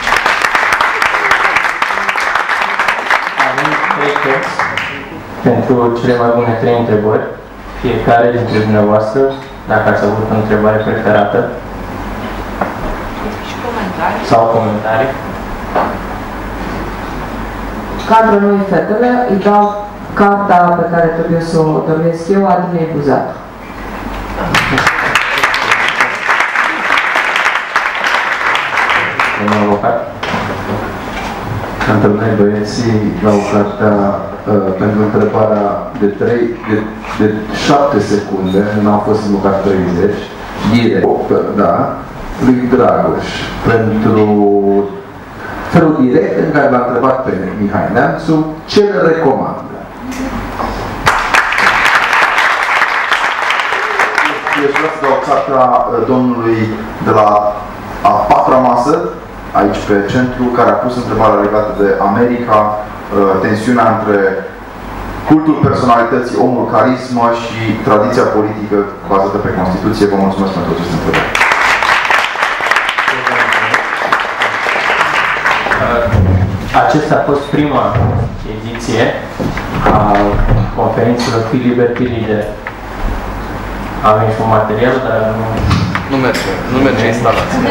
S1: Avem trei cărți pentru cele mai bune trei întrebări. Fiecare dintre dumneavoastră, dacă ați avut o întrebare preferată sau comentarii.
S3: Ca între noi fetele, îi dau carta pe care trebuie să o dăruiesc eu, Adinei Buzat.
S1: Domnul avocat?
S4: Pentru noi băieții dau cartea uh, pentru întrebarea de, trei, de, de șapte secunde, nu a fost invocat treizeci, direct, da, lui Dragoș, pentru felul direct în care l-a întrebat pe Mihai Neamțu ce le recomandă.
S2: Eu vreau să dau cartea domnului de la a patra masă, aici pe centru, care a pus întrebarea legată de America, tensiunea între cultul personalității, omul, carismă și tradiția politică bazată pe Constituție. Vă mulțumesc pentru aceste întrebări.
S1: Acesta a fost prima ediție a conferințelor Fi Liber, Fi Lider. Avem și un material, dar nu...
S18: Nu merge, nu merge instalația.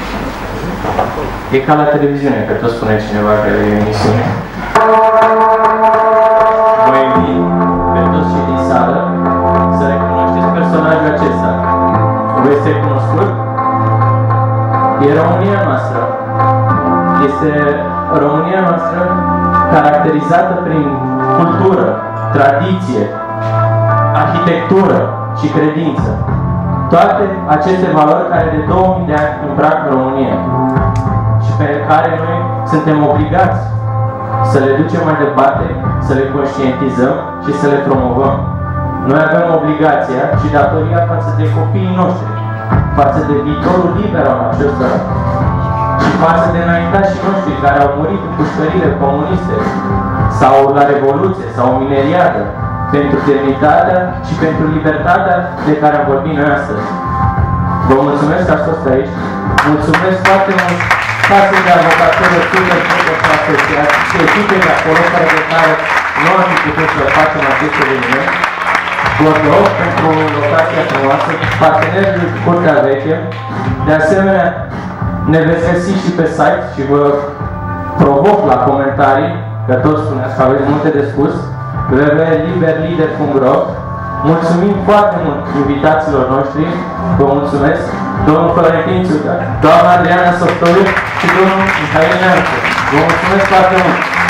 S1: E ca la televiziune, că tot spune cineva că e emisiune. Vă invit pe toți cei din sală să recunoașteți personajul acesta. Vă este cunoscut? E România noastră. Este România noastră caracterizată prin cultură, tradiție, arhitectură și credință. Toate aceste valori care de două mii de ani îmbracă România și pe care noi suntem obligați să le ducem mai departe, să le conștientizăm și să le promovăm. Noi avem obligația și datoria față de copiii noștri, față de viitorul liber al acestora și față de înaintașii noștri care au murit în pușcările comuniste sau la Revoluție sau în mineriadă, pentru demnitatea și pentru libertatea de care am vorbit noi astăzi. Vă mulțumesc că ați fost aici. Mulțumesc foarte mult față de avocatură, super, super, asociați și echipe de acolo care de care nu am fi putut să facem acest eveniment. Vă rog pentru locația frumoasă, partenerii Curtea Veche. De asemenea, ne veți găsi și pe site și vă provoc la comentarii, că toți spuneați că aveți multe de spus, w w w punct liberlider punct ro. Mulțumim foarte mult invitațiilor noștri, vă mulțumesc, domnul Florentin Țiucă, doamna Adriana Softoiu și domnul Mihai Neamțu. Vă mulțumesc foarte mult!